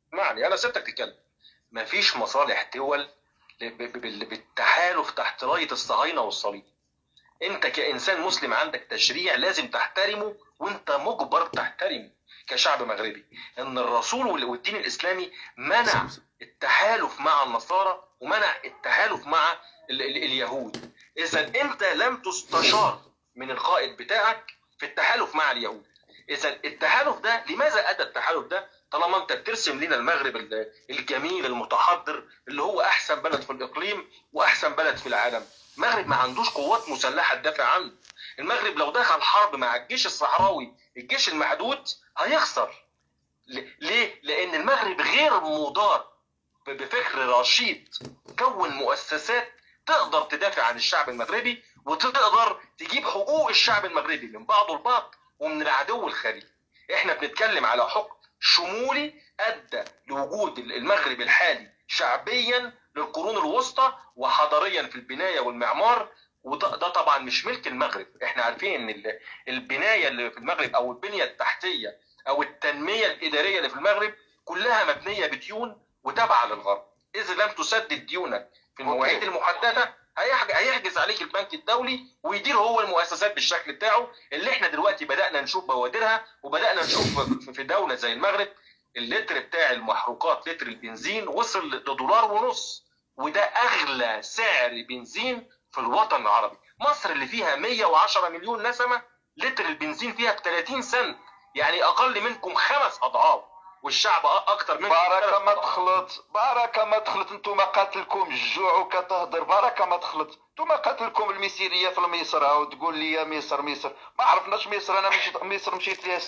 اسمعني انا سبتك تتكلم. مفيش مصالح دول بالتحالف تحت رايه الصهاينه والصليب. انت كانسان مسلم عندك تشريع لازم تحترمه، وانت مجبر تحترمه كشعب مغربي. ان الرسول والدين الاسلامي منع التحالف مع النصارى ومنع التحالف مع اليهود. اذا انت لم تستشار من القائد بتاعك في التحالف مع اليهود. اذا التحالف ده لماذا اتى التحالف ده طالما انت بترسم لنا المغرب الجميل المتحضر اللي هو احسن بلد في الاقليم واحسن بلد في العالم؟ المغرب ما عندوش قوات مسلحه تدافع عنه. المغرب لو دخل حرب مع الجيش الصحراوي الجيش المحدود هيخسر. ليه؟ لان المغرب غير مدار بفكر رشيد كون مؤسسات تقدر تدافع عن الشعب المغربي وتقدر تجيب حقوق الشعب المغربي من بعضه البعض ومن العدو الخارجي. احنا بنتكلم على حكم شمولي ادى لوجود المغرب الحالي شعبيا للقرون الوسطى وحضاريا في البنايه والمعمار. وده طبعا مش ملك المغرب. احنا عارفين ان البنايه اللي في المغرب او البنيه التحتيه او التنميه الاداريه اللي في المغرب كلها مبنيه بديون وتابعه للغرب. اذا لم تسدد ديونك في المواعيد المحدده هيحجز عليك البنك الدولي ويدير هو المؤسسات بالشكل بتاعه اللي احنا دلوقتي بدأنا نشوف بوادرها. وبدأنا نشوف في دولة زي المغرب اللتر بتاع المحروقات لتر البنزين وصل $1.50، وده أغلى سعر بنزين في الوطن العربي. مصر اللي فيها 110 مليون نسمة لتر البنزين فيها ب30 سنت، يعني أقل منكم 5 أضعاف، والشعب اكثر منكم. بارك ما دخلت انتم قاتلكم الجوع وكتهضر. بارك ما دخلت انتم قاتلكم المسيريه في مصر وتقول لي مصر ما عرفناش مصر. انا مشيت ليها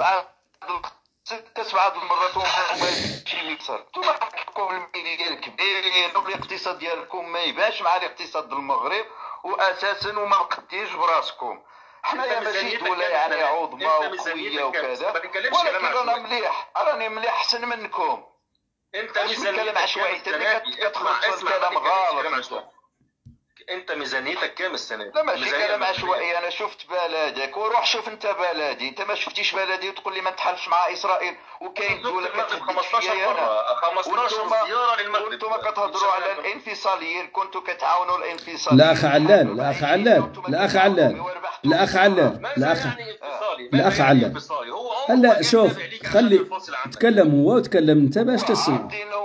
6-7 المرات وما ماشي مصر. انتم قاتلكم الميديا الكبير والاقتصاد ديالكم ما يبانش مع الاقتصاد المغرب واساسا وما مقديش براسكم. حنايا ماشي دولة يعني عظمى وقوية وكذا، ولكن انا مليح، راني مليح احسن منكم. انت ميزانيتك عشوائي اسمع كلام غلط. انت ميزانيتك كام السنه دي؟ لا ماشي كلام عشوائي. انا شفت بلدك وروح شوف انت بلدي. انت ما شفتيش بلدي وتقول لي ما نتحالفش مع اسرائيل وكاين دولة كتهدد 15 زياره للمغرب. وانتم كتهضروا على الانفصاليين، كنتوا كتعاونوا الانفصاليين. لا اخ علال، لا اخ علال، لا اخ علال، لا اخ علال، لا اخ علال. هلا شوف خلي تكلم هو وتكلم انت باش تسمع.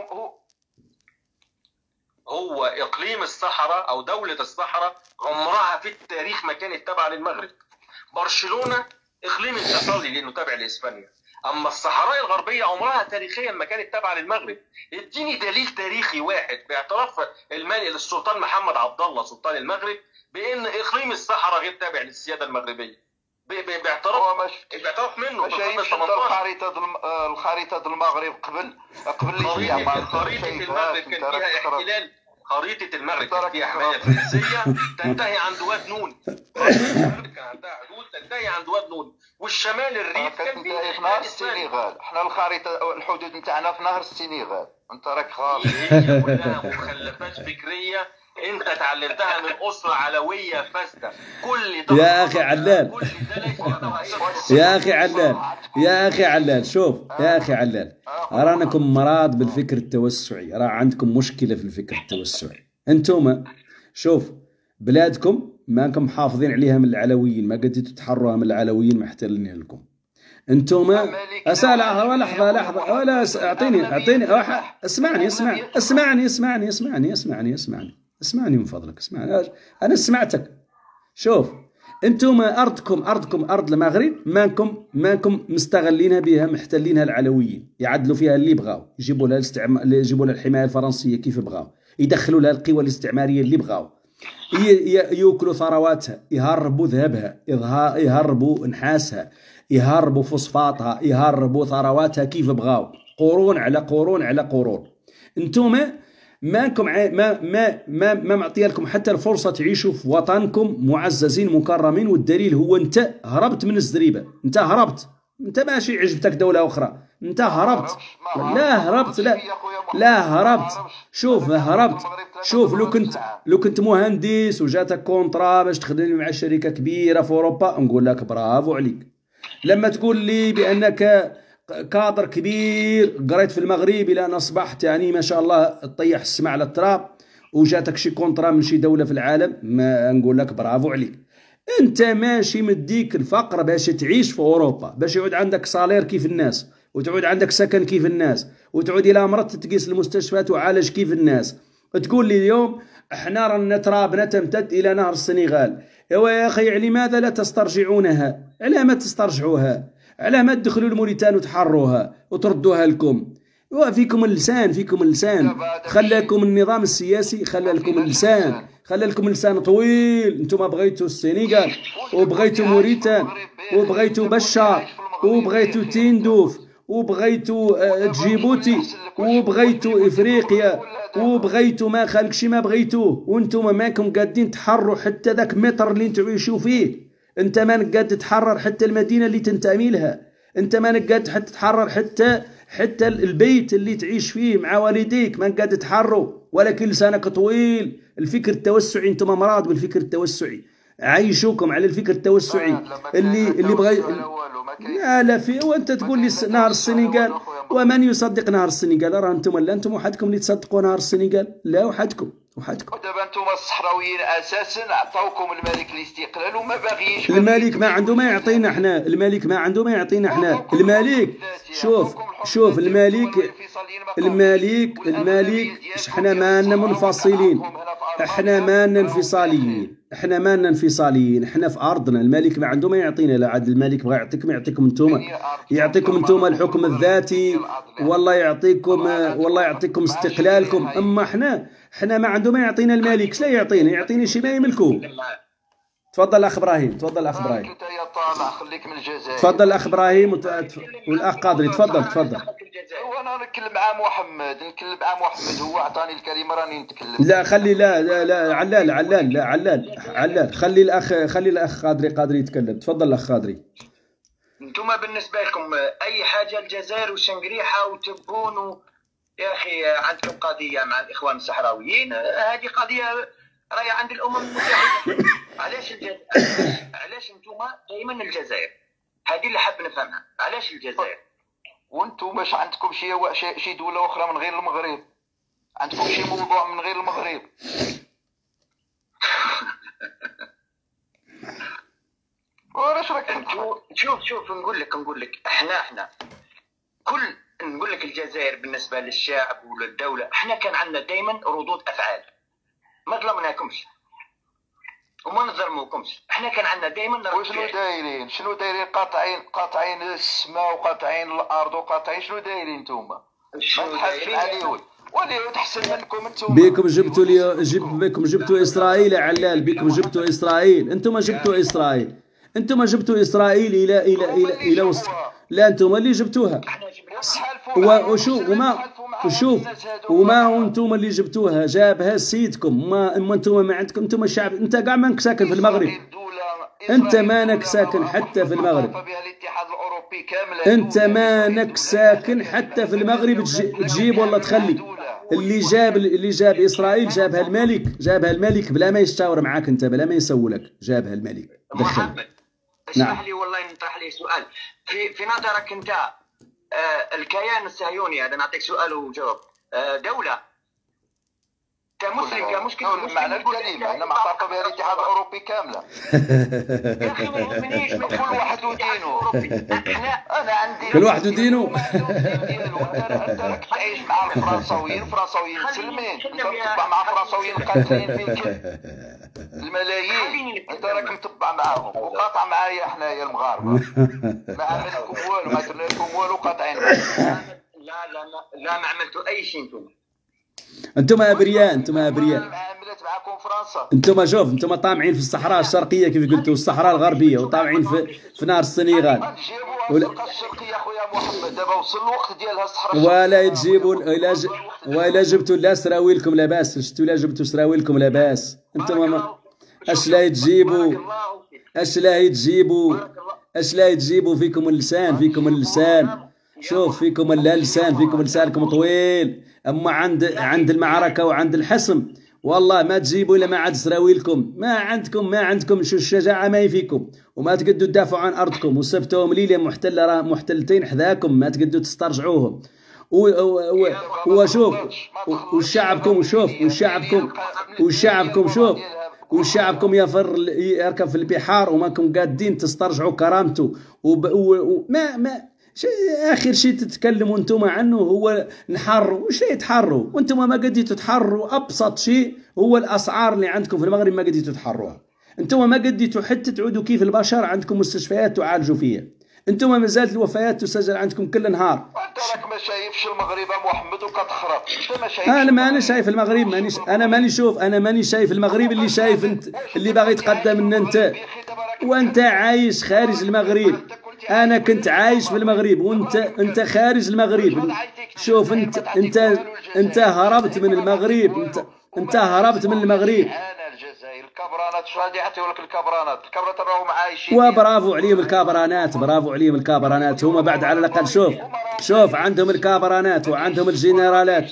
هو اقليم الصحراء او دولة الصحراء عمرها في التاريخ ما كانت تابعة للمغرب. برشلونة اقليم انفصالي لانه تابع لاسبانيا، اما الصحراء الغربية عمرها تاريخيا ما كانت تابعة للمغرب. اديني دليل تاريخي واحد باعتراف السلطان محمد عبد الله سلطان المغرب بان اقليم الصحراء غير تابع للسيادة المغربية باعتراف منه. الخريطة المغرب قبل خريطة المغرب كان فيها احتلال. خريطة المغرب كان فيها حماية فرنسية تنتهي عند واد نون. المغرب كان عندها حدود تنتهي عند واد نون، والشمال الريف كان فيه في نهر السنغال. احنا الخريطة الحدود نتاعنا في نهر السنغال. انت راك غلط. هي كلها مخلفات فكرية انت تعلمتها من اسره علويه فاسده. كل يا اخي علال، يا اخي علال، يا اخي علال، شوف يا اخي علال، ارانكم مراد بالفكر التوسعي، راه عندكم مشكله في الفكر التوسعي. انتم شوف بلادكم ماكم محافظين عليها من العلويين، ما قديتوا تحرروها من العلويين محتلينها لكم. انتم لحظه ولا اعطيني اسمعني من فضلك، اسمعني. انا سمعتك. شوف انتم ارضكم ارض المغرب ماكم مستغلينها بها، محتلينها العلويين، يعدلوا فيها اللي بغاو، يجيبوا لها الحمايه الفرنسيه كيف بغاو، يدخلوا لها القوى الاستعماريه اللي بغاو، ياكلوا ثرواتها، يهربوا ذهبها، يهربوا نحاسها، يهربوا فوسفاتها، يهربوا ثرواتها كيف بغاو، قرون على قرون على قرون. انتم ماكم ما معطيه لكم حتى الفرصه تعيشوا في وطنكم معززين مكرمين. والدليل هو انت هربت من الزريبه، انت هربت، انت ماشي عجبتك دوله اخرى، انت هربت. لا هربت. شوف هربت. شوف لو كنت مهندس وجاتك كونطرا باش تخدم مع شركه كبيره في اوروبا نقول لك برافو عليك. لما تقول لي بانك كادر كبير، قريت في المغرب الى ان اصبحت يعني ما شاء الله تطيح السماء على التراب، وجاتك شي كونطرا من شي دوله في العالم، ما نقول لك برافو عليك. انت ماشي مديك الفقر باش تعيش في اوروبا، باش يعود عندك صالير كيف الناس، وتعود عندك سكن كيف الناس، وتعود الى مرض تقيس المستشفيات وعالج كيف الناس. تقول لي اليوم احنا رانا ترابنا تمتد الى نهر السنغال. ايوا يا اخي لماذا لا تسترجعونها؟ علاه ما تسترجعوها؟ علاه ما تدخلوا الموريتان وتحروها وتردوها لكم؟ فيكم اللسان، فيكم اللسان، خلاكم النظام السياسي، خلى لكم اللسان، خلى لكم لسان طويل. انتم بغيتوا السنغال وبغيتوا موريتان وبغيتوا بشار وبغيتوا تيندوف وبغيتوا جيبوتي وبغيتوا افريقيا وبغيتوا ما خالكش ما بغيتوه، وانتم ماكم قادين تحرروا حتى ذاك متر اللي تعيشوا فيه. انت مانك قاد تحرر حتى المدينه اللي تنتمي لها، انت مانك قاد حتى تحرر حتى البيت اللي تعيش فيه مع والديك، ما قاد تحرروا. ولكن لسانك طويل. الفكر التوسعي، انتم مراد بالفكر التوسعي، عايشوكم على الفكر التوسعي اللي بغى. لا في، وانت تقول لي نهر السنغال، ومن يصدق نهر السنغال؟ راه انتم، لا انتم وحدكم اللي تصدقوا نهر السنغال، لا وحدكم. ودابا انتم الصحراويين اساسا عطاوكم الملك الاستقلال وما باغيينش. الملك ما عنده ما يعطينا احنا، الملك ما عنده ما يعطينا احنا. الملك شوف الملك احنا مالنا منفصلين، احنا مالنا انفصاليين، احنا مالنا انفصاليين، احنا في ارضنا. الملك ما عنده ما يعطينا، لا عاد الملك بغى يعطيكم يعطيكم انتم، يعطيكم انتم الحكم الذاتي، والله يعطيكم استقلالكم. اما احنا ما عنده ما يعطينا الملك. شلا يعطينا شي ما يملكوه. تفضل اخ ابراهيم، تفضل اخ ابراهيم. انت يا طالع خليك من الجزائر. تفضل اخ ابراهيم والاخ قادري، تفضل. وانا نتكلم مع محمد، هو عطاني الكلمه راني نتكلم. لا خلي، لا علال خلي الاخ قادري يتكلم. تفضل الاخ قادري. انتم بالنسبه لكم اي حاجه الجزائر وشنقريحه وتبون يا اخي عندكم قضيه مع الاخوان الصحراويين، هذه قضيه راهي عند الامم المتحده. علاش انتم دائما الجزائر؟ هذه اللي حاب نفهمها، علاش الجزائر؟ وانتم باش عندكم شي دوله اخرى من غير المغرب؟ عندكم شي موضوع من غير المغرب؟ واش راك شوف نقول لك احنا كل نقول لك الجزائر بالنسبه للشعب وللدوله، احنا كان عندنا دائما ردود افعال، ما ظلمناكمش وما نظلموكمش. احنا كان عندنا دائما شنو دايرين قاطعين السماء وقاطعين الارض وقاطعين. شنو دايرين نتوما؟ ما تحاسبين عليهم واللي تحسن منكم انتم. بكم جبتوا اسرائيل يا علال، بكم جبتوا اسرائيل. انتم جبتوا اسرائيل الى وسط. لا انتم اللي جبتوها. وما انتم اللي جبتوها، جابها سيدكم. ما انتم ما عندكم، انتم الشعب. انت كاع مانك ساكن في المغرب، انت مانك ساكن حتى في المغرب، انت مانك ساكن حتى في المغرب. تجيب ولا تخلي. اللي جاب اسرائيل جابها الملك بلا ما يشاور معاك انت، بلا ما يسولك، جابها الملك. محمد اسمح لي والله نطرح لي سؤال في نظرك انت. الكيان الصهيوني هذا، نعطيك سؤال وجواب. دوله كمسلم كمشكل معنى الكلمه، انا معترف بها الاتحاد الاوروبي كامله. يا اخي ما يهمنيش، كل واحد ودينه. انا عندي كل واحد ودينه. انت راك تعيش مع الفرنساويين مسلمين، انت متبع مع فرنساويين قاتلين فيك الملايين، انت راك متبع معاهم وقاطع معايا حنايا المغاربه. ما عمل لكم والو، ما درنا لكم والو، قاطعين. لا ما عملتوا اي شيء. انتم ابرياء. عملت معكم فرنسا. انتم طامعين في الصحراء الشرقيه كيف قلتوا، الصحراء الغربيه، وطامعين في نهر السنغال. الشرقيه خويا محمد، دابا وصل الوقت ديالها الصحراء. ولا تجيبوا ولا جبتوا لا سراويلكم لاباس، شفتوا لا جبتوا سراويلكم لاباس. انتم اش لا يتجيبوا فيكم اللسان. شوف فيكم اللسان، فيكم لسانكم طويل. اما عند المعركه وعند الحسم والله ما تجيبوا الا ما عاد سراويلكم، ما عندكم شو الشجاعه ما فيكم، وما تقدوا تدافعوا عن ارضكم، وسبتوهم ليله محتله راه محتلتين حذاكم ما تقدوا تسترجعوهم. وشوف وشعبكم يركب في البحار وماكم قادين تسترجعوا كرامته. ما اخر شيء تتكلموا انتم عنه هو نحروا. وش يتحروا وانتم ما قديتوا تحروا؟ ابسط شيء هو الاسعار اللي عندكم في المغرب ما قديتوا تحروها. انتم ما قديتوا حتى تعودوا كيف البشر، عندكم مستشفيات تعالجوا فيها، انتم ما زالت الوفيات تسجل عندكم كل نهار. انت راك ما شايفش المغرب محمد وكتخرب. انت ما شايفش. انا ماني شايف المغرب، انا ماني شايف المغرب اللي شايف انت اللي باغي تقدم لنا انت، وانت عايش خارج المغرب. انا كنت عايش في المغرب وانت خارج المغرب. شوف انت هربت من المغرب، انت هربت من المغرب. الكبرانات شو غادي يعطيو لك؟ الكبرانات راهم عايشين. وبرافو عليهم الكبرانات، هما بعد على الاقل شوف عندهم الكبرانات وعندهم الجنرالات.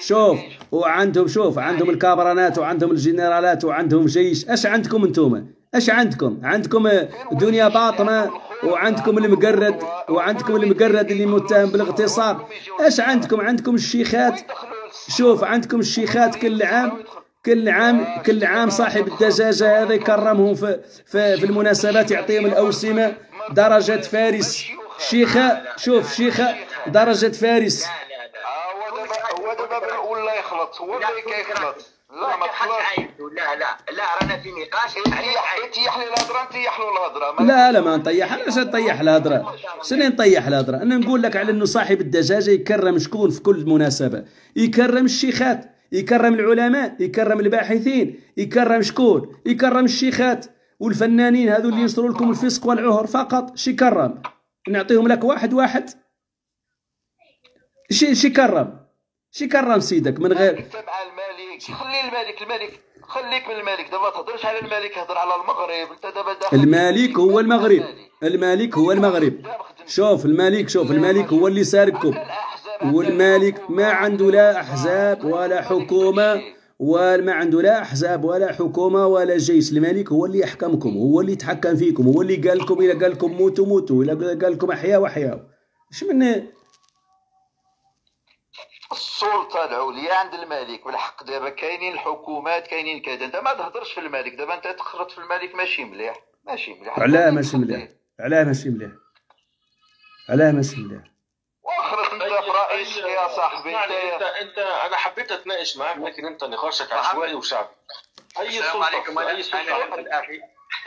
عندهم الكبرانات وعندهم الجنرالات وعندهم جيش. اش عندكم انتم؟ اش عندكم دنيا باطمه، وعندكم المقرد اللي متهم بالاغتصاب. اش عندكم الشيخات. شوف عندكم الشيخات كل عام صاحب الدجاجه هذا يكرمهم في المناسبات، يعطيهم الاوسمه درجه فارس. شيخه درجه فارس. هو دابا ولا يخلط، هو اللي كيخلط. لا ما تخلطش. لا رانا في نقاش. تيح لي الهضره، نتيح له الهضره. لا ما نطيح. انا اش نطيح الهضره؟ شنو نطيح الهضره؟ انا نقول لك على انه صاحب الدجاجه يكرم شكون في كل مناسبه؟ يكرم الشيخات، يكرم العلماء، يكرم الباحثين، يكرم شكون؟ يكرم الشيخات والفنانين هذو اللي ينشروا لكم الفسق والعهر فقط. شي كرم؟ نعطيهم لك واحد. شي كرم سيدك من غير. انت مع الملك، خلي الملك خليك من الملك. دابا ما تهضرش على الملك، هضر على المغرب. انت دابا داخل. الملك هو المغرب. شوف الملك هو اللي ساركم، والمالك ما عنده لا احزاب ولا حكومه ولا جيش. الملك هو اللي يحكمكم، هو اللي يتحكم فيكم، هو اللي قال لكم اذا قال لكم موتوا، اذا قال لكم احياوا. اش من السلطه العليا عند الملك بالحق. دابا كاينين الحكومات، كاينين كذا. انت ما تهضرش في الملك. دابا انت تخرط في الملك ماشي مليح. علاه ماشي مليح. واخرت انت في رئيس يا صاحبي. انت انا حبيت اتناقش معاك، لكن انت نقاشك عشوائي وشعبي. السلام عليكم. انا اخي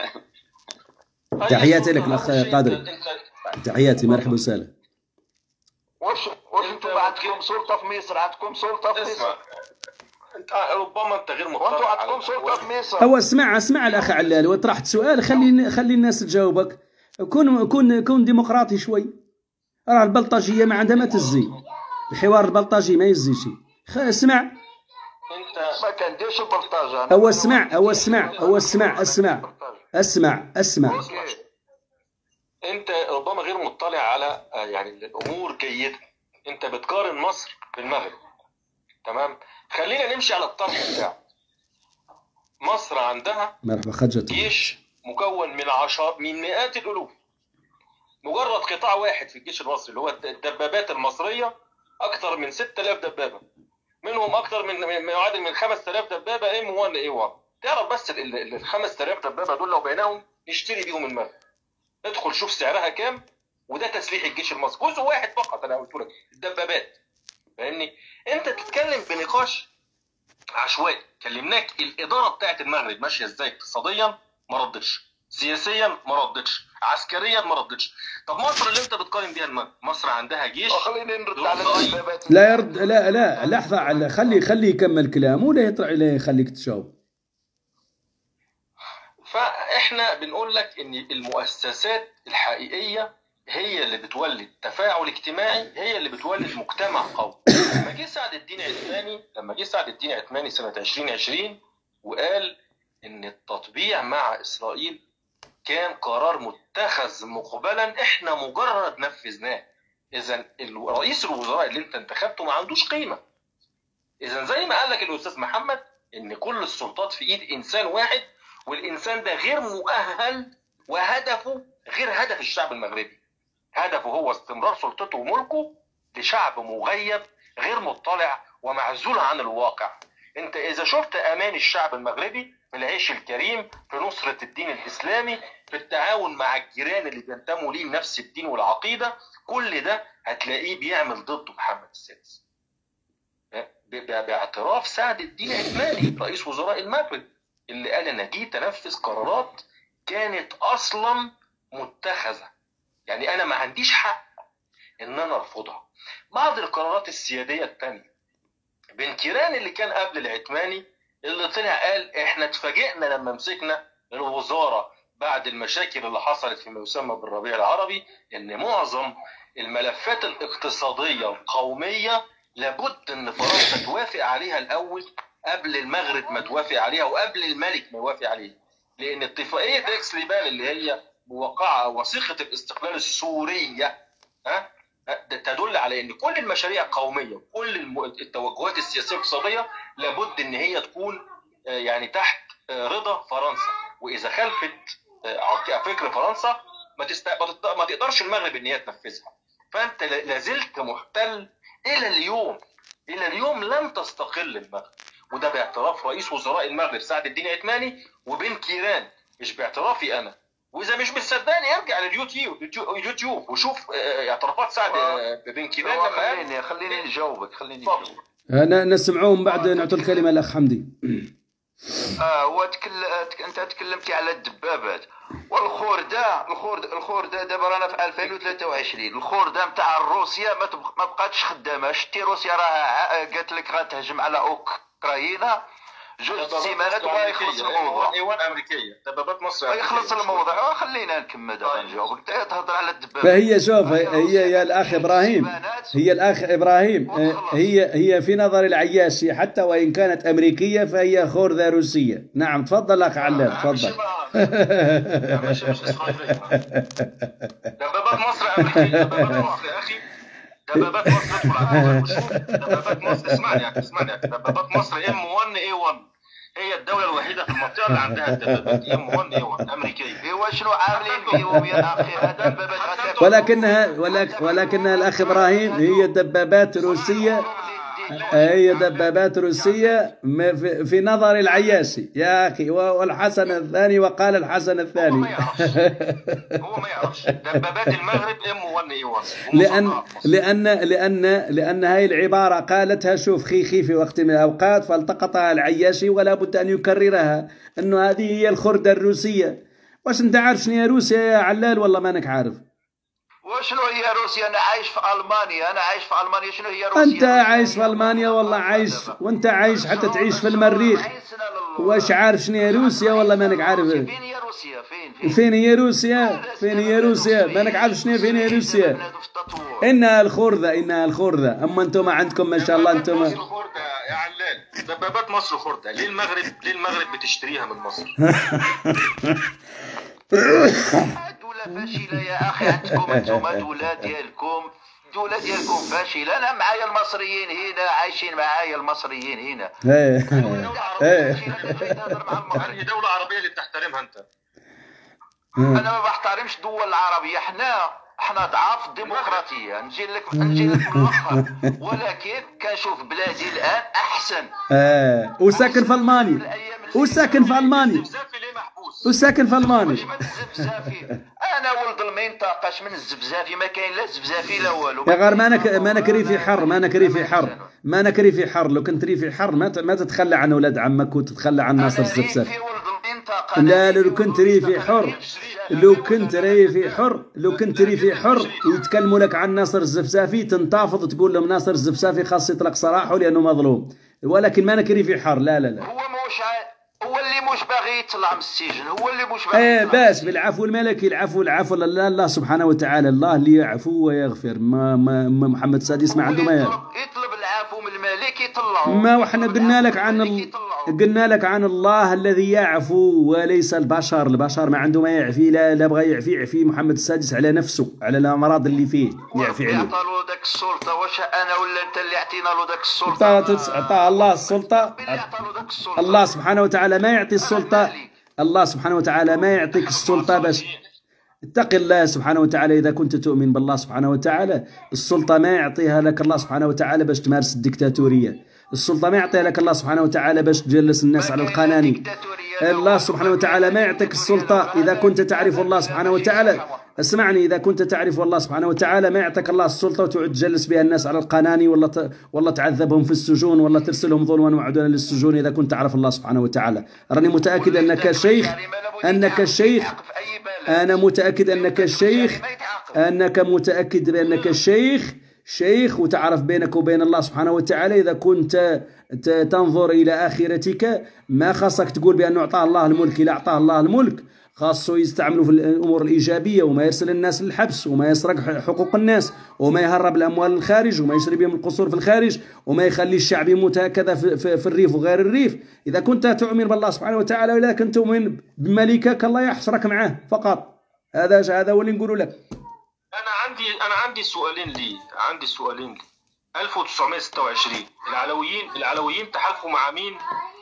تحياتي لك الاخ قادري، تحياتي، مرحبا وسهلا. واش انتم عندكم سلطه في مصر؟ انت ربما انت غير مطلع. وانتم عندكم سلطه في مصر. هو اسمع الاخ علال، وطرحت سؤال، خلي الناس تجاوبك. كون ديمقراطي شوي. راه البلطجيه ما عندها ما تزي، الحوار البلطجي ما يزي شيء. اسمع انت ما كنديرش البلطجه. اسمع. انت ربما غير مطلع على يعني الامور جيده. انت بتقارن مصر بالمغرب، تمام؟ خلينا نمشي على الطرح بتاعه. مصر عندها جيش مكون من مئات الالوف. مجرد قطاع واحد في الجيش المصري اللي هو الدبابات المصريه اكثر من 6000 دبابه، منهم اكثر ما يعادل من 5000 دبابه M1 A1. تعرف بس ال 5000 دبابه دول لو بيناهم نشتري بيهم المغرب. ادخل شوف سعرها كام، وده تسليح الجيش المصري. جزء واحد فقط انا قلت لك الدبابات، فاهمني؟ انت تتكلم بنقاش عشوائي. كلمناك الاداره بتاعت المغرب ماشيه ازاي اقتصاديا، ما ردتش. سياسيا ما ردتش. عسكريا ما ردتش. طب مصر اللي انت بتقارن بيها المغرب، مصر عندها جيش. خليني نرد على الدبابات. لا يرد. لا لحظه، خلي يكمل كلامه ولا يطلع لا يخليك تجاوب. فاحنا بنقول لك ان المؤسسات الحقيقيه هي اللي بتولد تفاعل اجتماعي، هي اللي بتولد مجتمع قوي. لما جه سعد الدين عثماني سنه 2020 وقال ان التطبيع مع اسرائيل كان قرار متخذ مقبلا، احنا مجرد نفذناه. اذا رئيس الوزراء اللي انت انتخبته ما عندوش قيمه. اذا زي ما قال لك الاستاذ محمد، ان كل السلطات في ايد انسان واحد، والانسان ده غير مؤهل، وهدفه غير هدف الشعب المغربي. هدفه هو استمرار سلطته وملكه لشعب مغيب غير مطلع ومعزول عن الواقع. انت اذا شفت امان الشعب المغربي في العيش الكريم، في نصرة الدين الاسلامي، في التعاون مع الجيران اللي بينتموا ليه نفس الدين والعقيدة، كل ده هتلاقيه بيعمل ضده محمد السادس باعتراف سعد الدين عثماني رئيس وزراء المغرب، اللي قال انا جيت انفذ قرارات كانت اصلا متخذة، يعني انا ما عنديش حق ان انا ارفضها. بعض القرارات السيادية التانية بن كيران اللي كان قبل العثماني، اللي طلع قال احنا اتفاجئنا لما مسكنا الوزارة بعد المشاكل اللي حصلت فيما يسمى بالربيع العربي، ان معظم الملفات الاقتصادية القومية لابد ان فرنسا توافق عليها الاول قبل المغرب ما توافق عليها وقبل الملك ما يوافق عليها، لان اتفاقية اكس ليبان اللي هي موقعة وثيقة الاستقلال السورية تدل على ان كل المشاريع القوميه وكل التوجهات السياسيه والاقتصاديه لابد ان هي تكون يعني تحت رضا فرنسا، واذا خلفت فكر فرنسا ما تقدرش المغرب ان هي تنفذها. فانت لازلت محتل الى اليوم لم تستقل المغرب، وده باعتراف رئيس وزراء المغرب سعد الدين عثماني وبن كيران، مش باعترافي انا. واذا مش مصدقني ارجع لليوتيوب وشوف اعترافات سعد بن كيران لما قال. خليني نجاوبك. انا نسمعوهم بعد نعطي الكلمه الاخ حمدي. انت تكلمتي على الدبابات والخردة دابا رانا في 2023. الخردة نتاع روسيا ما بقاتش خدامه. شتي روسيا راها قالت لك غتهجم على اوكرانيا جوج سيمانات ويخلص الموضوع. ايوان امريكيه، دبابات مصر يخلص الموضوع. خلينا نكمل دابا نجاوبك. تهضر على الدبابات. فهي شوف هي يا الاخ ابراهيم، هي في نظر العياشي حتى وان كانت امريكيه فهي خردة روسيه. نعم تفضل اخ علام تفضل. مش اسرائيليه. دبابات مصر امريكيه. دبابات مصر يا اخي، دبابات مصر ادخل على وشوف. دبابات مصر اسمعني دبابات مصر M1A1 هي الدولة الوحيدة في المنطقة اللي عندها الدبابات M1A1 أمريكية. ايوا شنو عاملين فيهم يا أخي؟ هذا دبابات ولكنها الأخ إبراهيم هي دبابات روسية، هي دبابات روسية في نظر العياشي يا أخي، والحسن الثاني وقال الحسن الثاني. هو ما يعرفش دبابات المغرب M1A1 لأن هاي العبارة قالتها شوف خيخي في وقت من الأوقات فالتقطها العياشي ولا بد أن يكررها، أنه هذه هي الخردة الروسية. واش أنت عارف شنو هي روسيا يا علال؟ والله مانك عارف. وشنو هي روسيا؟ انا عايش في المانيا. شنو هي روسيا؟ انت عايش في المانيا والله عايش، وانت عايش حتى تعيش في المريخ. واش عارف شنو هي روسيا؟ والله مانك عارف. فين هي روسيا؟ فين هي روسيا؟ مانك عارف شنو فين هي روسيا؟ انها الخردة. اما انتم عندكم ما شاء الله انتم الخردة يا علال. دبابات مصر خردة. ليه المغرب بتشتريها من مصر؟ دولة فاشلة يا أخي. عندكم أنتم دولة ديالكم فاشلة. أنا معايا المصريين هنا، عايشين معايا المصريين هنا. هذه دولة عربية اللي بتحترمها أنت. أنا ما بحترمش الدول العربية. احنا ضعاف الديمقراطية. نجي لك مؤخر، ولكن كنشوف بلادي الآن أحسن. وساكن في ألمانيا. انا ولد المنطقه. من الزبزافي ما كاين لا زبزافي لا والو. يا غير ما نكري في حر. لو كنت ري في حر ما تتخلى عن ولاد عمك وتتخلى عن ناصر الزبزافي. لا لو كنت ري في حر ويتكلموا لك عن ناصر الزبزافي تنتفض تقول لهم ناصر الزبزافي خاص يطلق سراحه لانه مظلوم. ولكن ما نكري في حر. لا هو اللي مش باغي يطلع من السجن. هو اللي مش باغي يطلع. بس بالعفو الملكي. العفو الله سبحانه وتعالى. الله اللي يعفو ويغفر. ما محمد السادس ما عنده ما يطلب العفو من الملك كيطلعوا. ما وحنا قلنا لك عن الله الذي يعفو وليس البشر. البشر ما عنده ما يعفي، لا بغى يعفي محمد السادس على نفسه، على الامراض اللي فيه يعفي عليه. عطى له داك السلطه، واش انا ولا انت اللي عطينا له داك السلطه؟ عطاه الله السلطه. الله سبحانه وتعالى ما يعطي السلطه. الله سبحانه وتعالى ما يعطيك السلطه باش اتق الله سبحانه وتعالى. إذا كنت تؤمن بالله سبحانه وتعالى، السلطة ما يعطيها لك الله سبحانه وتعالى باش تمارس الدكتاتورية. السلطة ما يعطيها لك الله سبحانه وتعالى باش تجلس الناس على القناني. الله سبحانه وتعالى ما يعطيك السلطة إذا كنت تعرف الله سبحانه وتعالى. اسمعني، إذا كنت تعرف الله سبحانه وتعالى ما يعطيك الله السلطة وتعود تجلس بها الناس على القناني، ولا تعذبهم في السجون، ولا ترسلهم ظلما وعدوانا للسجون. إذا كنت تعرف الله سبحانه وتعالى، راني متأكد أنك شيخ، أنا متأكد أنك متأكد بأنك شيخ وتعرف بينك وبين الله سبحانه وتعالى. إذا كنت تنظر إلى آخرتك ما خاصك تقول بأنه أعطاه الله الملك. إذا أعطاه الله الملك خاصه يستعمله في الأمور الإيجابية، وما يرسل الناس للحبس، وما يسرق حقوق الناس، وما يهرب الأموال للخارج، وما يشري بهم القصور في الخارج، وما يخلي الشعب يموت هكذا في الريف وغير الريف. إذا كنت تؤمن بالله سبحانه وتعالى، وإذا كنت تؤمن بملكك الله يحشرك معه فقط. هذا هو اللي نقوله لك. أنا عندي سؤالين لي 1926 العلويين تحالفوا مع مين؟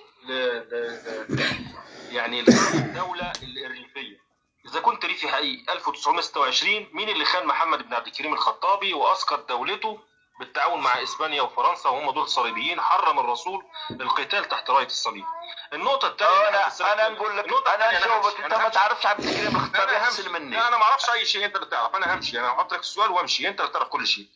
يعني الدولة الريفية. إذا كنت ريفي حقيقي 1926 مين اللي خان محمد بن عبد الكريم الخطابي وأسقط دولته بالتعاون مع إسبانيا وفرنسا، وهم دول صليبيين؟ حرم الرسول القتال تحت راية الصليب. النقطة الثانية أنا نقول لك، أنا نجاوبك، أنت ما تعرفش عبد الكريم الخطابي أحسن مني. لا أنا ما أعرفش أي شيء، أنت اللي تعرف. أنا همشي، أنا هحط لك السؤال وأمشي، أنت اللي تعرف كل شيء.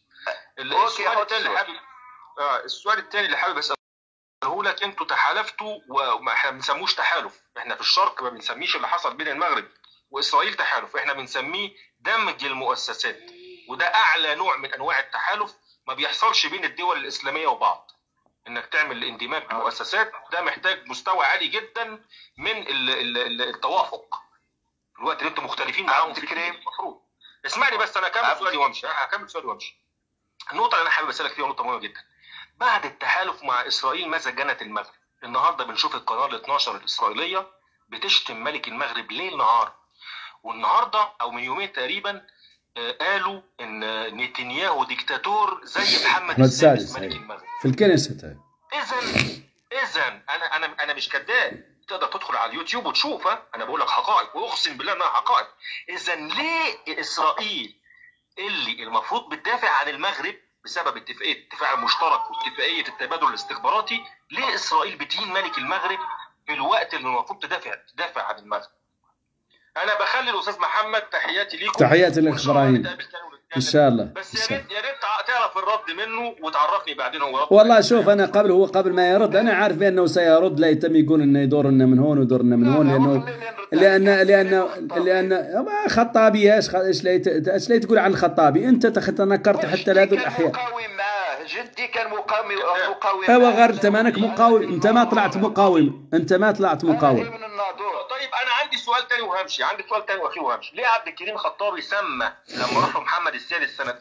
السؤال الثاني اللي حابب أسأله لك، أنتوا تحالفتوا وما بنسموش تحالف. إحنا في الشرق ما بنسميش اللي حصل بين المغرب وإسرائيل تحالف، إحنا بنسميه دمج المؤسسات، وده أعلى نوع من أنواع التحالف ما بيحصلش بين الدول الإسلامية وبعض. انك تعمل اندماج المؤسسات ده محتاج مستوى عالي جدا من التوافق في الوقت اللي انتم مختلفين معاهم في الكلام. المفروض اسمعني بس، انا هكمل سؤالي وامشي. النقطه اللي انا حابب اسالك فيها نقطه مهمه جدا. بعد التحالف مع اسرائيل ماذا جنت المغرب؟ النهارده بنشوف القناه ال 12 الاسرائيليه بتشتم ملك المغرب ليل نهار، والنهارده او من يومين تقريبا قالوا ان نتنياهو ديكتاتور زي محمد السادس ملك المغرب في الكنيسة. اذا انا مش كذاب، تقدر تدخل على اليوتيوب وتشوفها، انا بقول لك حقائق واقسم بالله انها حقائق. اذا ليه اسرائيل اللي المفروض بتدافع عن المغرب بسبب اتفاقيه الدفاع المشترك واتفاقيه التبادل الاستخباراتي، ليه اسرائيل بتهين ملك المغرب في الوقت اللي المفروض تدافع عن المغرب؟ انا بخلي الاستاذ محمد تحياتي ليكم. تحياتي لك ابراهيم ان شاء الله. بس يا ريت تعرف الرد منه وتعرفني بعدين هو رد. والله شوف، انا قبل ما يرد انا عارف بانه سيرد، لا يتم يقول انه يدورنا من هون ودورنا من هون، لان خطابي ايش لا تقول عن الخطابي؟ انت تنكرت حتى لهذه الاحياء. جدي كان مقاوم. ايوا غير انت مانك مقاوم، انت ما طلعت مقاوم. طيب انا عندي سؤال تاني وهمشي، واخير وهمشي. ليه عبد الكريم الخطابي سمى لما راحوا محمد السادس سنه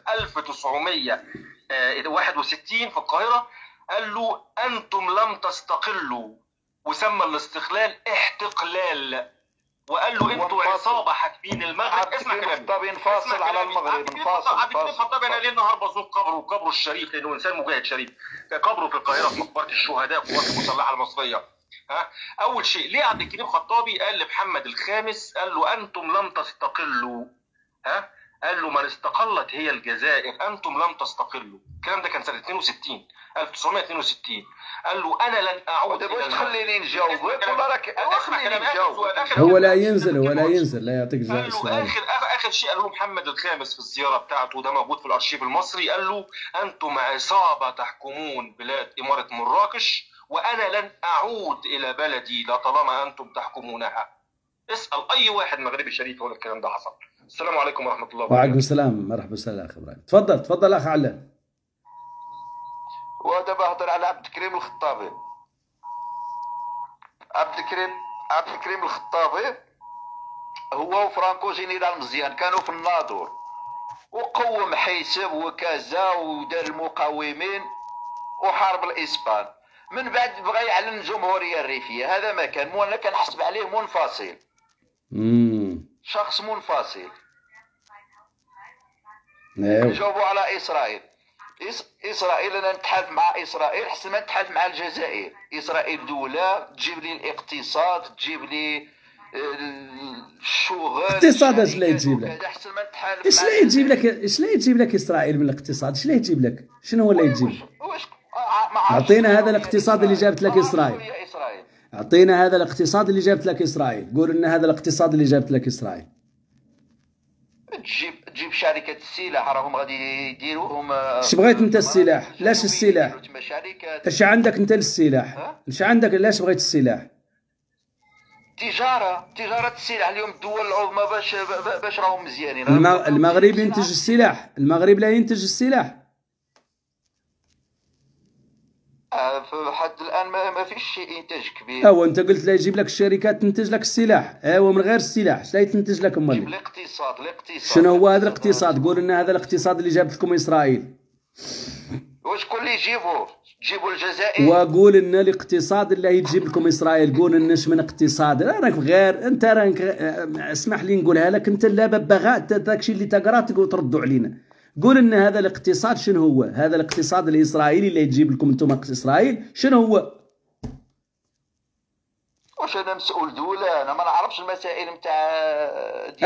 1961 في القاهره قال له انتم لم تستقلوا، وسمى الاستقلال احتقلال، وقال له انتوا عصابه حاكمين المغرب. اسمع كلامي. الخطابي انفصل على المغرب. عبد الكريم الخطابي انا ليل نهار بزور قبره الشريف، لانه انسان مجاهد شريف. قبره في القاهره في مقبره الشهداء في القوات المسلحه المصريه. اول شيء، ليه عبد الكريم الخطابي قال لمحمد الخامس قال له انتم لم تستقلوا؟ قال له من استقلت هي الجزائر، انتم لم تستقلوا. الكلام ده كان سنه 1962. قال له انا لن اعود الى تخليني نجاوبك ولا راك خليني نجاوب. هو لا ينزل لا يعطيك السؤال. اخر شيء قال له محمد الخامس في الزياره بتاعته، وده موجود في الارشيف المصري، قال له انتم عصابه تحكمون بلاد اماره مراكش، وانا لن اعود الى بلدي لطالما انتم تحكمونها. اسال اي واحد مغربي شريف يقول الكلام ده حصل. السلام عليكم ورحمه الله وبركاته. وعليكم السلام، مرحبا وسهلا اخ ابراهيم. تفضل اخ علان. ودابا هضر على عبد الكريم الخطابي. عبد الكريم الخطابي هو وفرانكو جينيرال مزيان كانوا في الناظور، وقوم حساب وكذا ودار المقاومين وحارب الاسبان. من بعد بغى يعلن الجمهوريه الريفيه. هذا ما كان انا كنحسب عليه منفصل. شخص منفصل. نجاوبوا على اسرائيل. اسرائيل انا نتحالف مع اسرائيل احسن ما نتحالف مع الجزائر. اسرائيل دوله تجيب لي الاقتصاد، تجيب لي الشغل. اقتصاد اش لا يجيب لك؟ احسن ما نتحالف. اش لا يجيب لك؟ اش لا يجيب لك اسرائيل من الاقتصاد؟ اش لا يجيب لك؟ شنو هو اللي يجيب؟ اعطينا هذا الاقتصاد اللي جابت لك اسرائيل. اعطينا هذا الاقتصاد اللي جابت لك اسرائيل. قول لنا هذا الاقتصاد اللي جابت لك اسرائيل. تجيب شركة السلاح راهم غادي يديروهم. اش بغيت انت السلاح؟ لاش السلاح؟ اش عندك انت للسلاح؟ اش عندك؟ لاش بغيت السلاح؟ تجارة السلاح اليوم الدول العظمى باش راهم مزيانين. المغرب ينتج السلاح. المغرب لا ينتج السلاح. لحد الان ما فيش شيء انتاج كبير. وانت قلت لا يجيب لك الشركات تنتج لك السلاح. من غير السلاح اش لا ينتج لك؟ امال الاقتصاد. شنو هو هذا الاقتصاد؟ قول لنا هذا الاقتصاد اللي جابت لكم اسرائيل. وشكون اللي تجيبوا الجزائر؟ وقول لنا الاقتصاد اللي تجيب لكم اسرائيل. قول لنا اش من اقتصاد. راك غير انت راك اسمح لي نقولها لك. انت لا ببغاء داكشي اللي تقرا تردوا علينا. قول لنا هذا الاقتصاد شنو هو؟ هذا الاقتصاد الاسرائيلي اللي تجيب لكم انتم اسرائيل شنو هو؟ واش انا مسؤول دوله؟ انا ما نعرفش المسائل نتاع.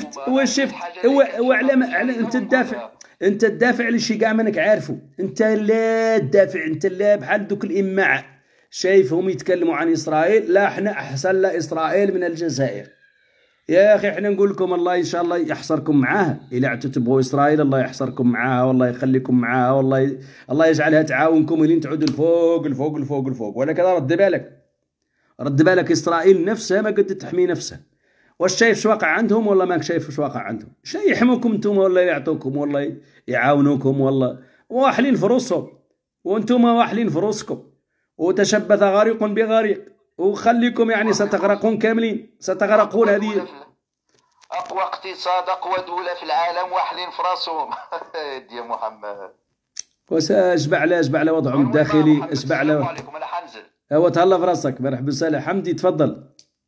هو على انت تدافع على شي كاع مانك عارفه. انت لا تدافع. انت لا بحال دوك الاماع شايفهم يتكلموا عن اسرائيل. لا احنا احسن لا اسرائيل من الجزائر. يا اخي احنا نقول لكم الله ان شاء الله يحصركم معاها. الا عدتوا تبغوا اسرائيل الله يحصركم معاها والله يخليكم معاها والله الله يجعلها تعاونكم الين تعودوا الفوق الفوق الفوق الفوق. ولكن رد بالك اسرائيل نفسها ما قد تحمي نفسها. واش شايف اش واقع عندهم ولا ماك شايف اش واقع عندهم؟ شي يحموكم انتم ولا يعطوكم ولا يعاونوكم والله واحلين في روسهم وانتم واحلين في روسكم. وتشبث غريق بغريق وخليكم يعني ستغرقون كاملين. ستغرقون. هذه اقوى اقتصاد اقوى دوله في العالم واحلين في راسهم. يا محمد اشبع على وضعهم الداخلي. اشبع على. السلام عليكم. انا حنزل. تهلا في راسك. مرحبا وسهلا. حمدي تفضل.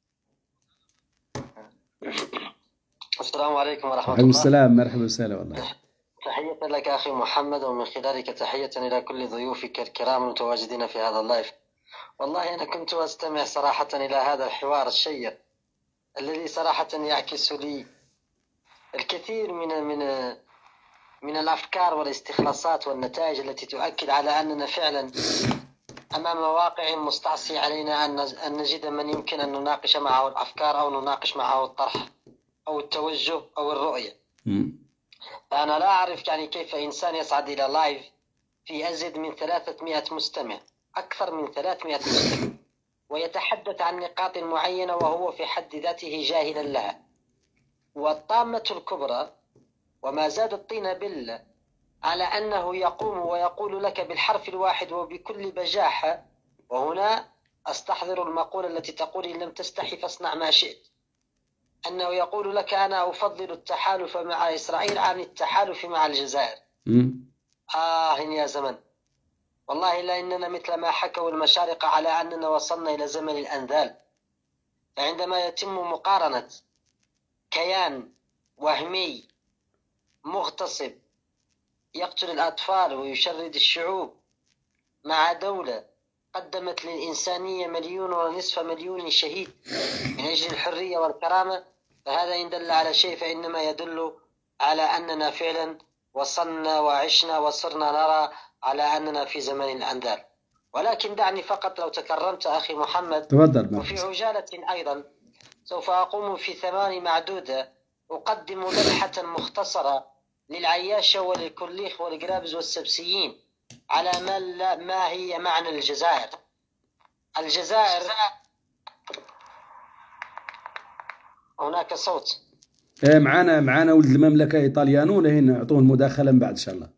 السلام عليكم ورحمة الله. وعليكم السلام. مرحبا وسهلا والله. تحية لك أخي محمد ومن خلالك تحية إلى كل ضيوفك الكرام المتواجدين في هذا اللايف. والله أنا كنت أستمع صراحة إلى هذا الحوار الشيق الذي صراحة يعكس لي الكثير من الأفكار والاستخلاصات والنتائج التي تؤكد على أننا فعلا أمام واقع مستعصي علينا أن نجد من يمكن أن نناقش معه الأفكار أو نناقش معه الطرح أو التوجه أو الرؤية. فأنا لا أعرف يعني كيف إنسان يصعد إلى لايف في أزيد من 300 مستمع، أكثر من 300 مستمع، ويتحدث عن نقاط معينة وهو في حد ذاته جاهلا لها. والطامة الكبرى وما زاد الطين بلة على أنه يقوم ويقول لك بالحرف الواحد وبكل بجاحة، وهنا أستحضر المقولة التي تقول إن لم تستحي فاصنع ما شئت، أنه يقول لك أنا أفضل التحالف مع إسرائيل عن التحالف مع الجزائر. يا زمن، والله لأننا مثل ما حكوا المشارقة على أننا وصلنا إلى زمن الأنذال. فعندما يتم مقارنة كيان وهمي مغتصب يقتل الأطفال ويشرد الشعوب مع دولة قدمت للإنسانية 1.5 مليون شهيد من أجل الحرية والكرامة، فهذا إن دل على شيء فإنما يدل على أننا فعلا وصلنا وعشنا وصرنا نرى على أننا في زمن الأنذال. ولكن دعني فقط لو تكرمت أخي محمد تفضل. وفي عجالة أيضا سوف أقوم في 8 معدودة أقدم لمحة مختصرة للعياشة وللكليخ والقرابز والسبسيين على ما هي معنى الجزائر. الجزائر هناك صوت. معانا ولد المملكة إيطاليانون هنا، يعطوه المداخلة من بعد إن شاء الله.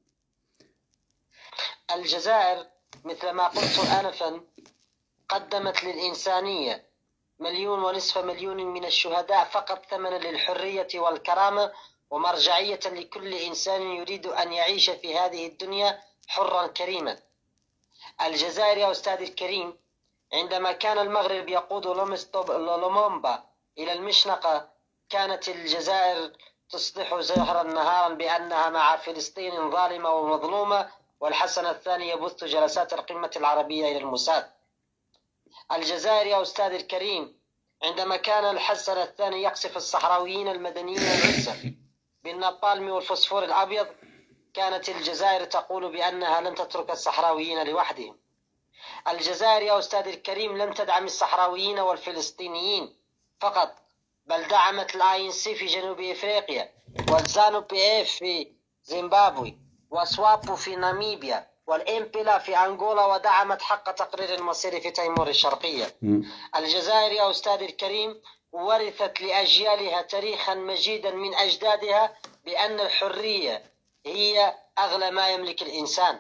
الجزائر مثل ما قلت آنفا قدمت للإنسانية 1.5 مليون من الشهداء فقط ثمنا للحرية والكرامة ومرجعية لكل إنسان يريد أن يعيش في هذه الدنيا حرا كريما. الجزائر يا أستاذي الكريم عندما كان المغرب يقود لومومبا إلى المشنقة كانت الجزائر تصبح زهرا نهارا بأنها مع فلسطين ظالمة ومظلومة، والحسن الثاني يبث جلسات القمة العربية إلى الموساد. الجزائر يا أستاذي الكريم عندما كان الحسن الثاني يقصف الصحراويين المدنيين العزة بالنابالم والفوسفور الأبيض كانت الجزائر تقول بأنها لن تترك الصحراويين لوحدهم. الجزائر يا أستاذي الكريم لم تدعم الصحراويين والفلسطينيين فقط، بل دعمت الANC في جنوب إفريقيا، والزانو بي اف في زيمبابوي، وسوابو في ناميبيا، والإمبلا في أنغولا، ودعمت حق تقرير المصير في تيمور الشرقية. الجزائر يا أستاذي الكريم ورثت لأجيالها تاريخا مجيدا من أجدادها بأن الحرية هي أغلى ما يملك الإنسان.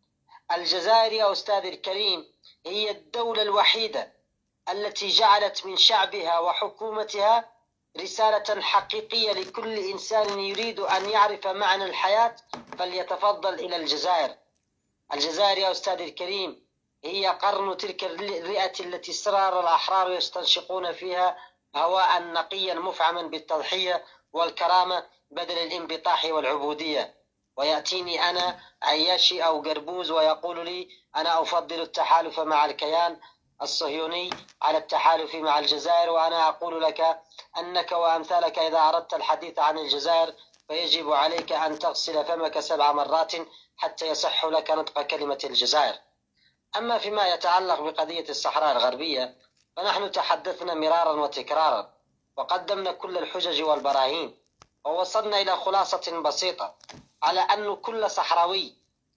الجزائر يا أستاذي الكريم هي الدولة الوحيدة التي جعلت من شعبها وحكومتها رسالة حقيقية لكل إنسان يريد أن يعرف معنى الحياة فليتفضل إلى الجزائر. الجزائر يا أستاذي الكريم هي قرن تلك الرئة التي سرار الأحرار يستنشقون فيها هواء نقيا مفعما بالتضحية والكرامة بدل الانبطاح والعبودية. ويأتيني أنا عياشي أو قربوز ويقول لي أنا أفضل التحالف مع الكيان الصهيوني على التحالف مع الجزائر، وأنا أقول لك أنك وأمثالك إذا أردت الحديث عن الجزائر فيجب عليك أن تغسل فمك 7 مرات حتى يصح لك نطق كلمة الجزائر. أما فيما يتعلق بقضية الصحراء الغربية فنحن تحدثنا مرارا وتكرارا وقدمنا كل الحجج والبراهين، ووصلنا إلى خلاصة بسيطة على أن كل صحراوي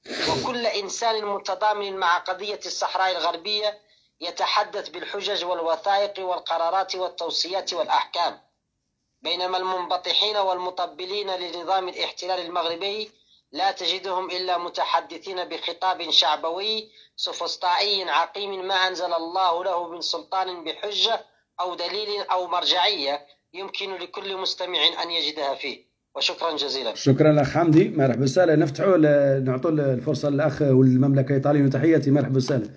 وكل إنسان متضامن مع قضية الصحراء الغربية يتحدث بالحجج والوثائق والقرارات والتوصيات والأحكام، بينما المنبطحين والمطبلين لنظام الاحتلال المغربي لا تجدهم إلا متحدثين بخطاب شعبوي سفسطائي عقيم ما أنزل الله له من سلطان بحجة أو دليل أو مرجعية يمكن لكل مستمع أن يجدها فيه. وشكرا جزيلا. شكرا الأخ حمدي، مرحبا وسهلا. نفتحوا نعطوا الفرصة للأخ والمملكة الإيطالية وتحياتي، مرحبا وسهلا.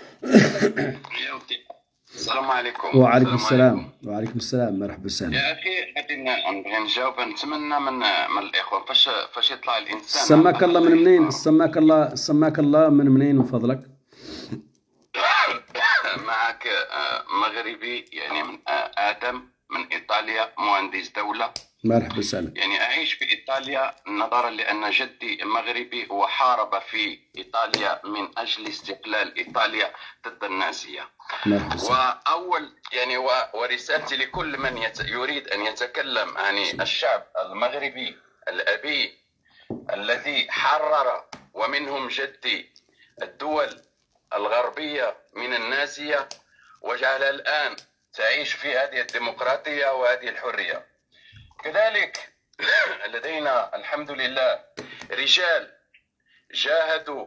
السلام عليكم. وعليكم السلام. وعليكم السلام، مرحبا وسهلا. يا اخي نبغي نجاوب، نتمنى من الاخوه فاش يطلع الانسان. سماك الله من منين؟ سماك الله من منين من فضلك؟ معك مغربي يعني من ادم من ايطاليا، مهندس دوله. مرحبا وسهلا. يعني اعيش في ايطاليا نظرا لان جدي مغربي وحارب في ايطاليا من اجل استقلال ايطاليا ضد النازيه. واول يعني ورسالتي لكل من يريد ان يتكلم عن الشعب المغربي الابي الذي حرر ومنهم جدي الدول الغربية من النازية وجعل الآن تعيش في هذه الديمقراطية وهذه الحرية. كذلك لدينا الحمد لله رجال جاهدوا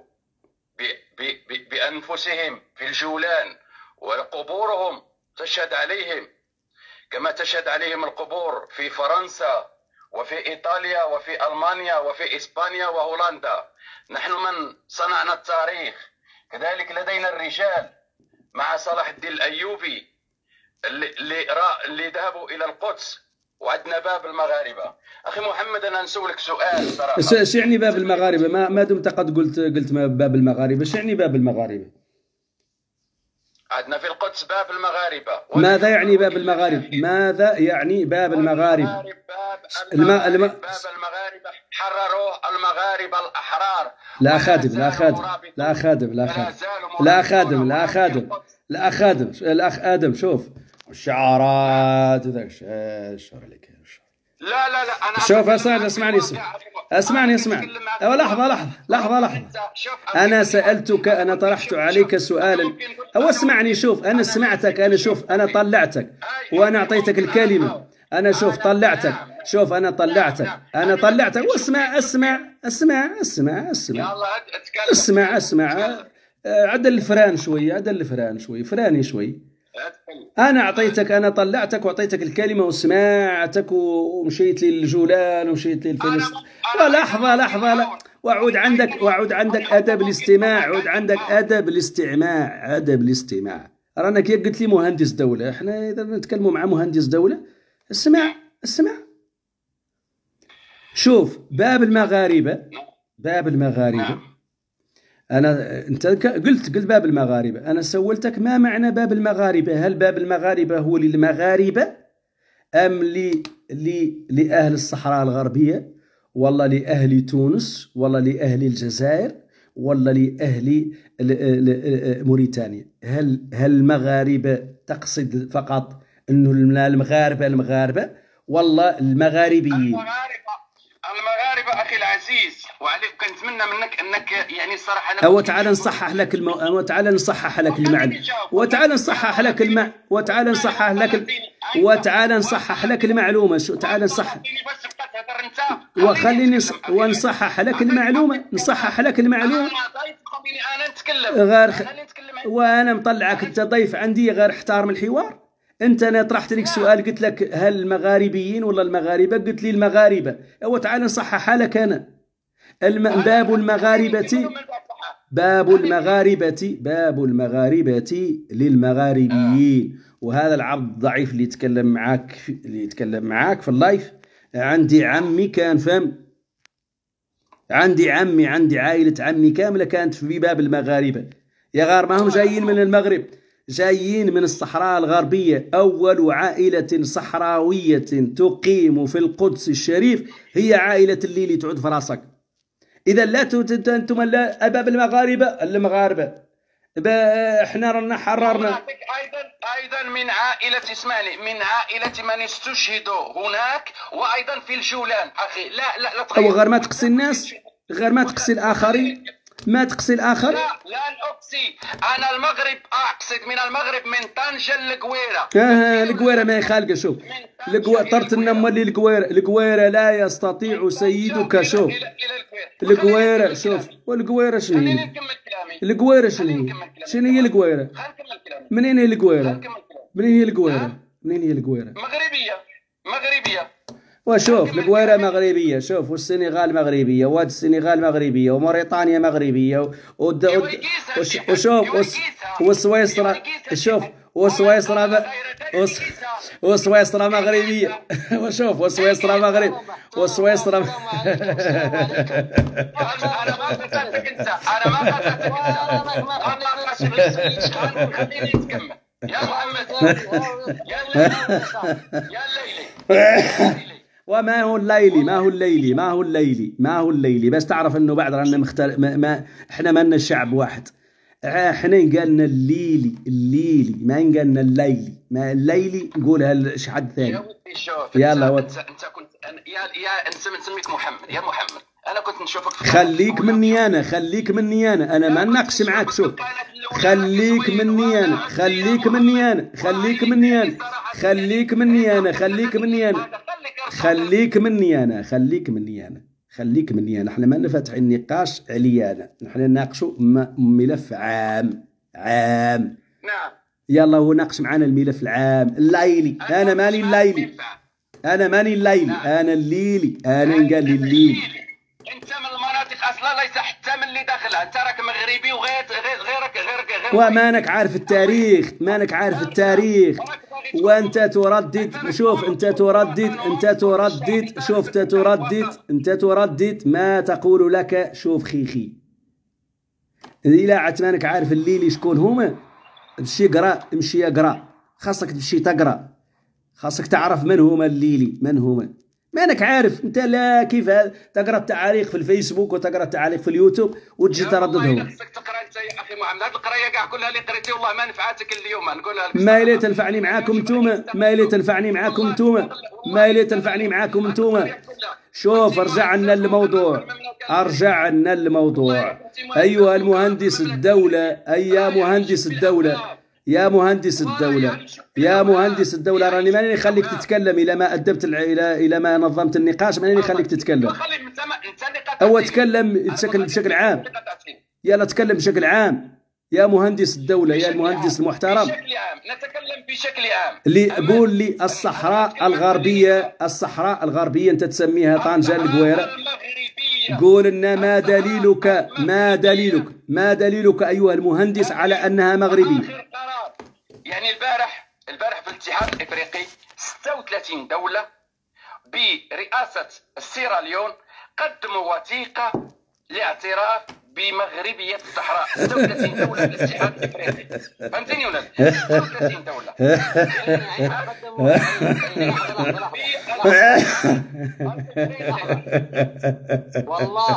بأنفسهم في الجولان وقبورهم تشهد عليهم كما تشهد عليهم القبور في فرنسا وفي إيطاليا وفي ألمانيا وفي إسبانيا وهولندا. نحن من صنعنا التاريخ. كذلك لدينا الرجال مع صلاح الدين الأيوبي اللي ذهبوا إلى القدس، وعندنا باب المغاربة. أخي محمد أنا نسولك سؤال صراحة. ايش يعني باب المغاربة؟ ما دمت قد قلت باب المغاربة، ايش يعني باب المغاربة؟ عندنا في القدس باب المغاربة. ماذا يعني باب المغاربة؟ ماذا يعني باب المغاربة؟ باب المغاربة حرروه المغاربة الأحرار. لا خادم لا خادم لا خادم لا خادم لا خادم لا خادم لا خادم. الأخ آدم شوف الشعارات وذاك الشعر عليك. لا أنا شوف اسمعني لحظة. أنا سألتك، أنا طرحت عليك سؤالا، أو اسمعني. شوف أنا سمعتك، أنا طلعتك وأنا أعطيتك الكلمة. أنا شوف طلعتك، أنا طلعتك واسمع. عدل الفران شوي، فراني شوي. أنا طلعتك وأعطيتك الكلمة وسمعتك ومشيت لي الجولان ومشيت لي الفلسطين. لحظة وعود عندك ادب الاستماع، عود عندك ادب الاستماع. رانا كي قلت لي مهندس دوله، احنا اذا نتكلموا مع مهندس دوله اسمع. شوف باب المغاربه انت قلت باب المغاربه، انا سولتك ما معنى باب المغاربه؟ هل باب المغاربه هو للمغاربه ام لاهل الصحراء الغربيه، ولا لاهل تونس، ولا لاهل الجزائر، ولا لاهل موريتانيا؟ هل المغاربه تقصد فقط انه المغاربه ولا المغاربيين؟ المغاربه اخي العزيز، وعليك كنتمنى منك انك يعني الصراحه أنا تعال نصحح لك تعال نصحح لك المعنى، وتعال نصحح لك المعلومه. شو تعال نصحح وخليني ونصحح لك المعلومه، غير وانا مطلعك انت ضيف عندي، غير احترم الحوار. انا طرحت لك سؤال قلت لك هل المغاربيين ولا المغاربه؟ قلت لي المغاربه. او تعال نصححها لك انا. باب المغاربه للمغاربيين. وهذا العرض الضعيف اللي يتكلم معاك في اللايف، عندي عمي كان فهم، عندي عائله عمي كامله كانت في باب المغاربه. يا غار ما هم جايين من المغرب، جايين من الصحراء الغربية. أول عائلة صحراوية تقيم في القدس الشريف هي عائلة الليلي. تعود في راسك. إذا لا أنتم لا باب المغاربة احنا رانا حررنا. أيضا من عائلة، اسمعني، من عائلة من استشهدوا هناك، وأيضا في الجولان أخي. لا تغير. غير ما تقصي الناس، غير ما تقصي الآخرين، ما تقصي الآخر. لا أقصي، أنا المغرب أقصد من المغرب، من طنجة للقويرة. القويرة ما يخالق. شوف طرت النم اللي القويرة لا يستطيع سيدك. شوف القويرة، شوف والقويرة شنو هي؟ القويرة شنو هي؟ منين هي القويرة؟ مغربية. وشوف القويرة مغربية، شوف والسنغال مغربية، واد السنغال مغربية، وموريتانيا مغربية، وشوف وسويسرا، شوف وسويسرا مغربية، وشوف وسويسرا مغرب، وسويسرا. أنا ما قتلتك أنت، خليني نتكمل يا محمد يا ليلي. وما هو الليلي باش تعرف انه بعد رانا مختلف. احنا مالنا الشعب واحد. احنا قالنا الليلي ما قالنا الليلي. ما الليلي نقولها شي حد ثاني. يا ودي شوف، يلا انت كنت يا نسميك محمد. يا محمد انا كنت نشوفك في خليك مني انا ما نناقش معاك. شوف خليك مني انا احنا ما نفتح النقاش عليا انا، نحن نناقشوا ملف عام. نعم يلا هو ناقش معنا الملف العام الليلي. انا ماني الليلي، انا الليلي. انا قال لي الليلي. انت من المناطق اصلا ليس حتى من اللي داخلها، انت راك مغربي وغيرك ومانك عارف التاريخ، وانت تردد. شوف انت تردد ما تقول لك. شوف خيخي، إلا عتمانك عارف الليلي شكون هما، امشي اقرا. خاصك تمشي تقرا، خاصك تعرف من هما الليلي، من هما. مانك عارف انت. لا كيف تقرا التعاليق في الفيسبوك وتقرا التعاليق في اليوتيوب وتجي ترددهم. خصك تقرا انت يا اخي محمد. هذه القرايه كاع كلها اللي قريتي والله ما نفعتك اليوم، نقولها لك. ما اللي تنفعني معاكم انتوما، شوف رجعنا للموضوع. ايها المهندس الدولة، يا مهندس الدولة راني ماني نخليك تتكلم إلى ما أدبت إلى ما نظمت النقاش. ماني نخليك تتكلم. أو تكلم بشكل عام. يلا تكلم بشكل عام يا مهندس الدولة، يا المهندس المحترم. نتكلم بشكل عام. قول لي الصحراء الغربية أنت تسميها طنجة القويرة. المغربية قول لنا ما دليلك أيها المهندس على أنها مغربية؟ آخر قرار يعني البارح في الاتحاد الإفريقي 36 دولة برئاسة السيراليون قدموا وثيقة لاعتراف بمغربية الصحراء. 36 دولة في الاتحاد الإفريقي، فهمتني ولا؟ 36 دولة. والله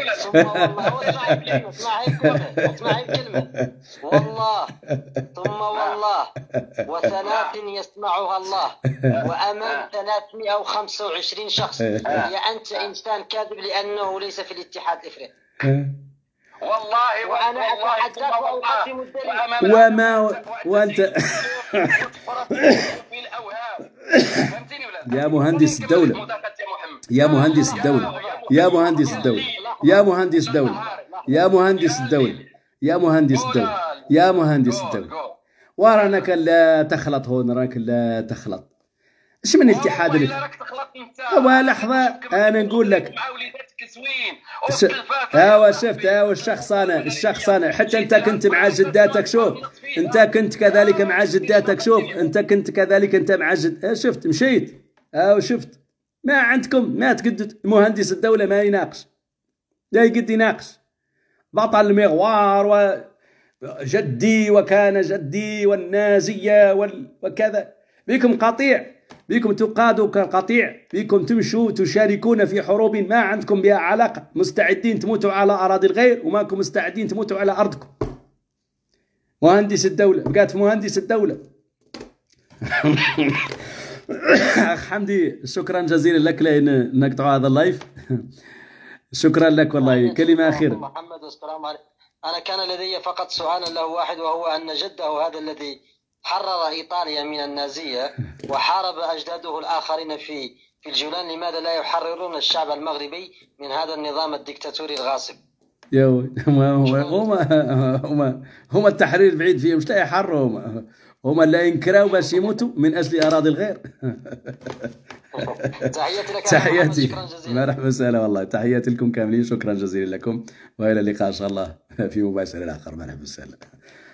اسمع الكلمة والله ثم والله وثلاث يسمعها الله وأمام 325 شخص. يا أنت إنسان كاذب لأنه ليس في الاتحاد الإفريقي. والله وأنا أتحدث وأقدم الدليل. وأنت يا مهندس الدولة، يا مهندس الدولة، يا مهندس الدولة، يا مهندس الدولة، يا مهندس الدولة، يا مهندس الدولة، يا مهندس الدولة، ورانك لا تخلط هون، راك لا تخلط. اش من الاتحاد لحظة أنا نقول لك. شفت الشخص أنا حتى أنت كنت مع جداتك. شوف أنت كنت كذلك مع جداتك. شوف أنت كنت كذلك أنت مع شفت مشيت. شفت ما عندكم ما تقد مهندس الدولة ما يناقش، لا يقد يناقش. بطل المغوار وجدي وكان جدي والنازية وكذا. بكم قطيع، بكم تقادوا كالقطيع، بكم تمشوا تشاركون في حروب ما عندكم بها علاقة، مستعدين تموتوا على أراضي الغير وماكم مستعدين تموتوا على أرضكم. مهندس الدولة بقات مهندس الدولة. أخ حمدي شكرا جزيلا لك لأن نقطع هذا اللايف. شكرا لك والله. كلمة أخيرة. محمد والسلام عليكم. أنا كان لدي فقط سؤال له واحد، وهو أن جده هذا الذي حرر إيطاليا من النازية وحارب أجداده الآخرين في الجولان، لماذا لا يحررون الشعب المغربي من هذا النظام الدكتاتوري الغاصب؟ يا هما التحرير بعيد فيهم، مش لا يحرروا هما لا ينكروا باش يموتوا من أجل أراضي الغير. تحياتي لك. تحياتي، مرحبا وسهلا والله. تحياتي لكم كاملين، شكرا جزيلا لكم، وإلى اللقاء إن شاء الله في مباشر آخر. مرحبا وسهلا.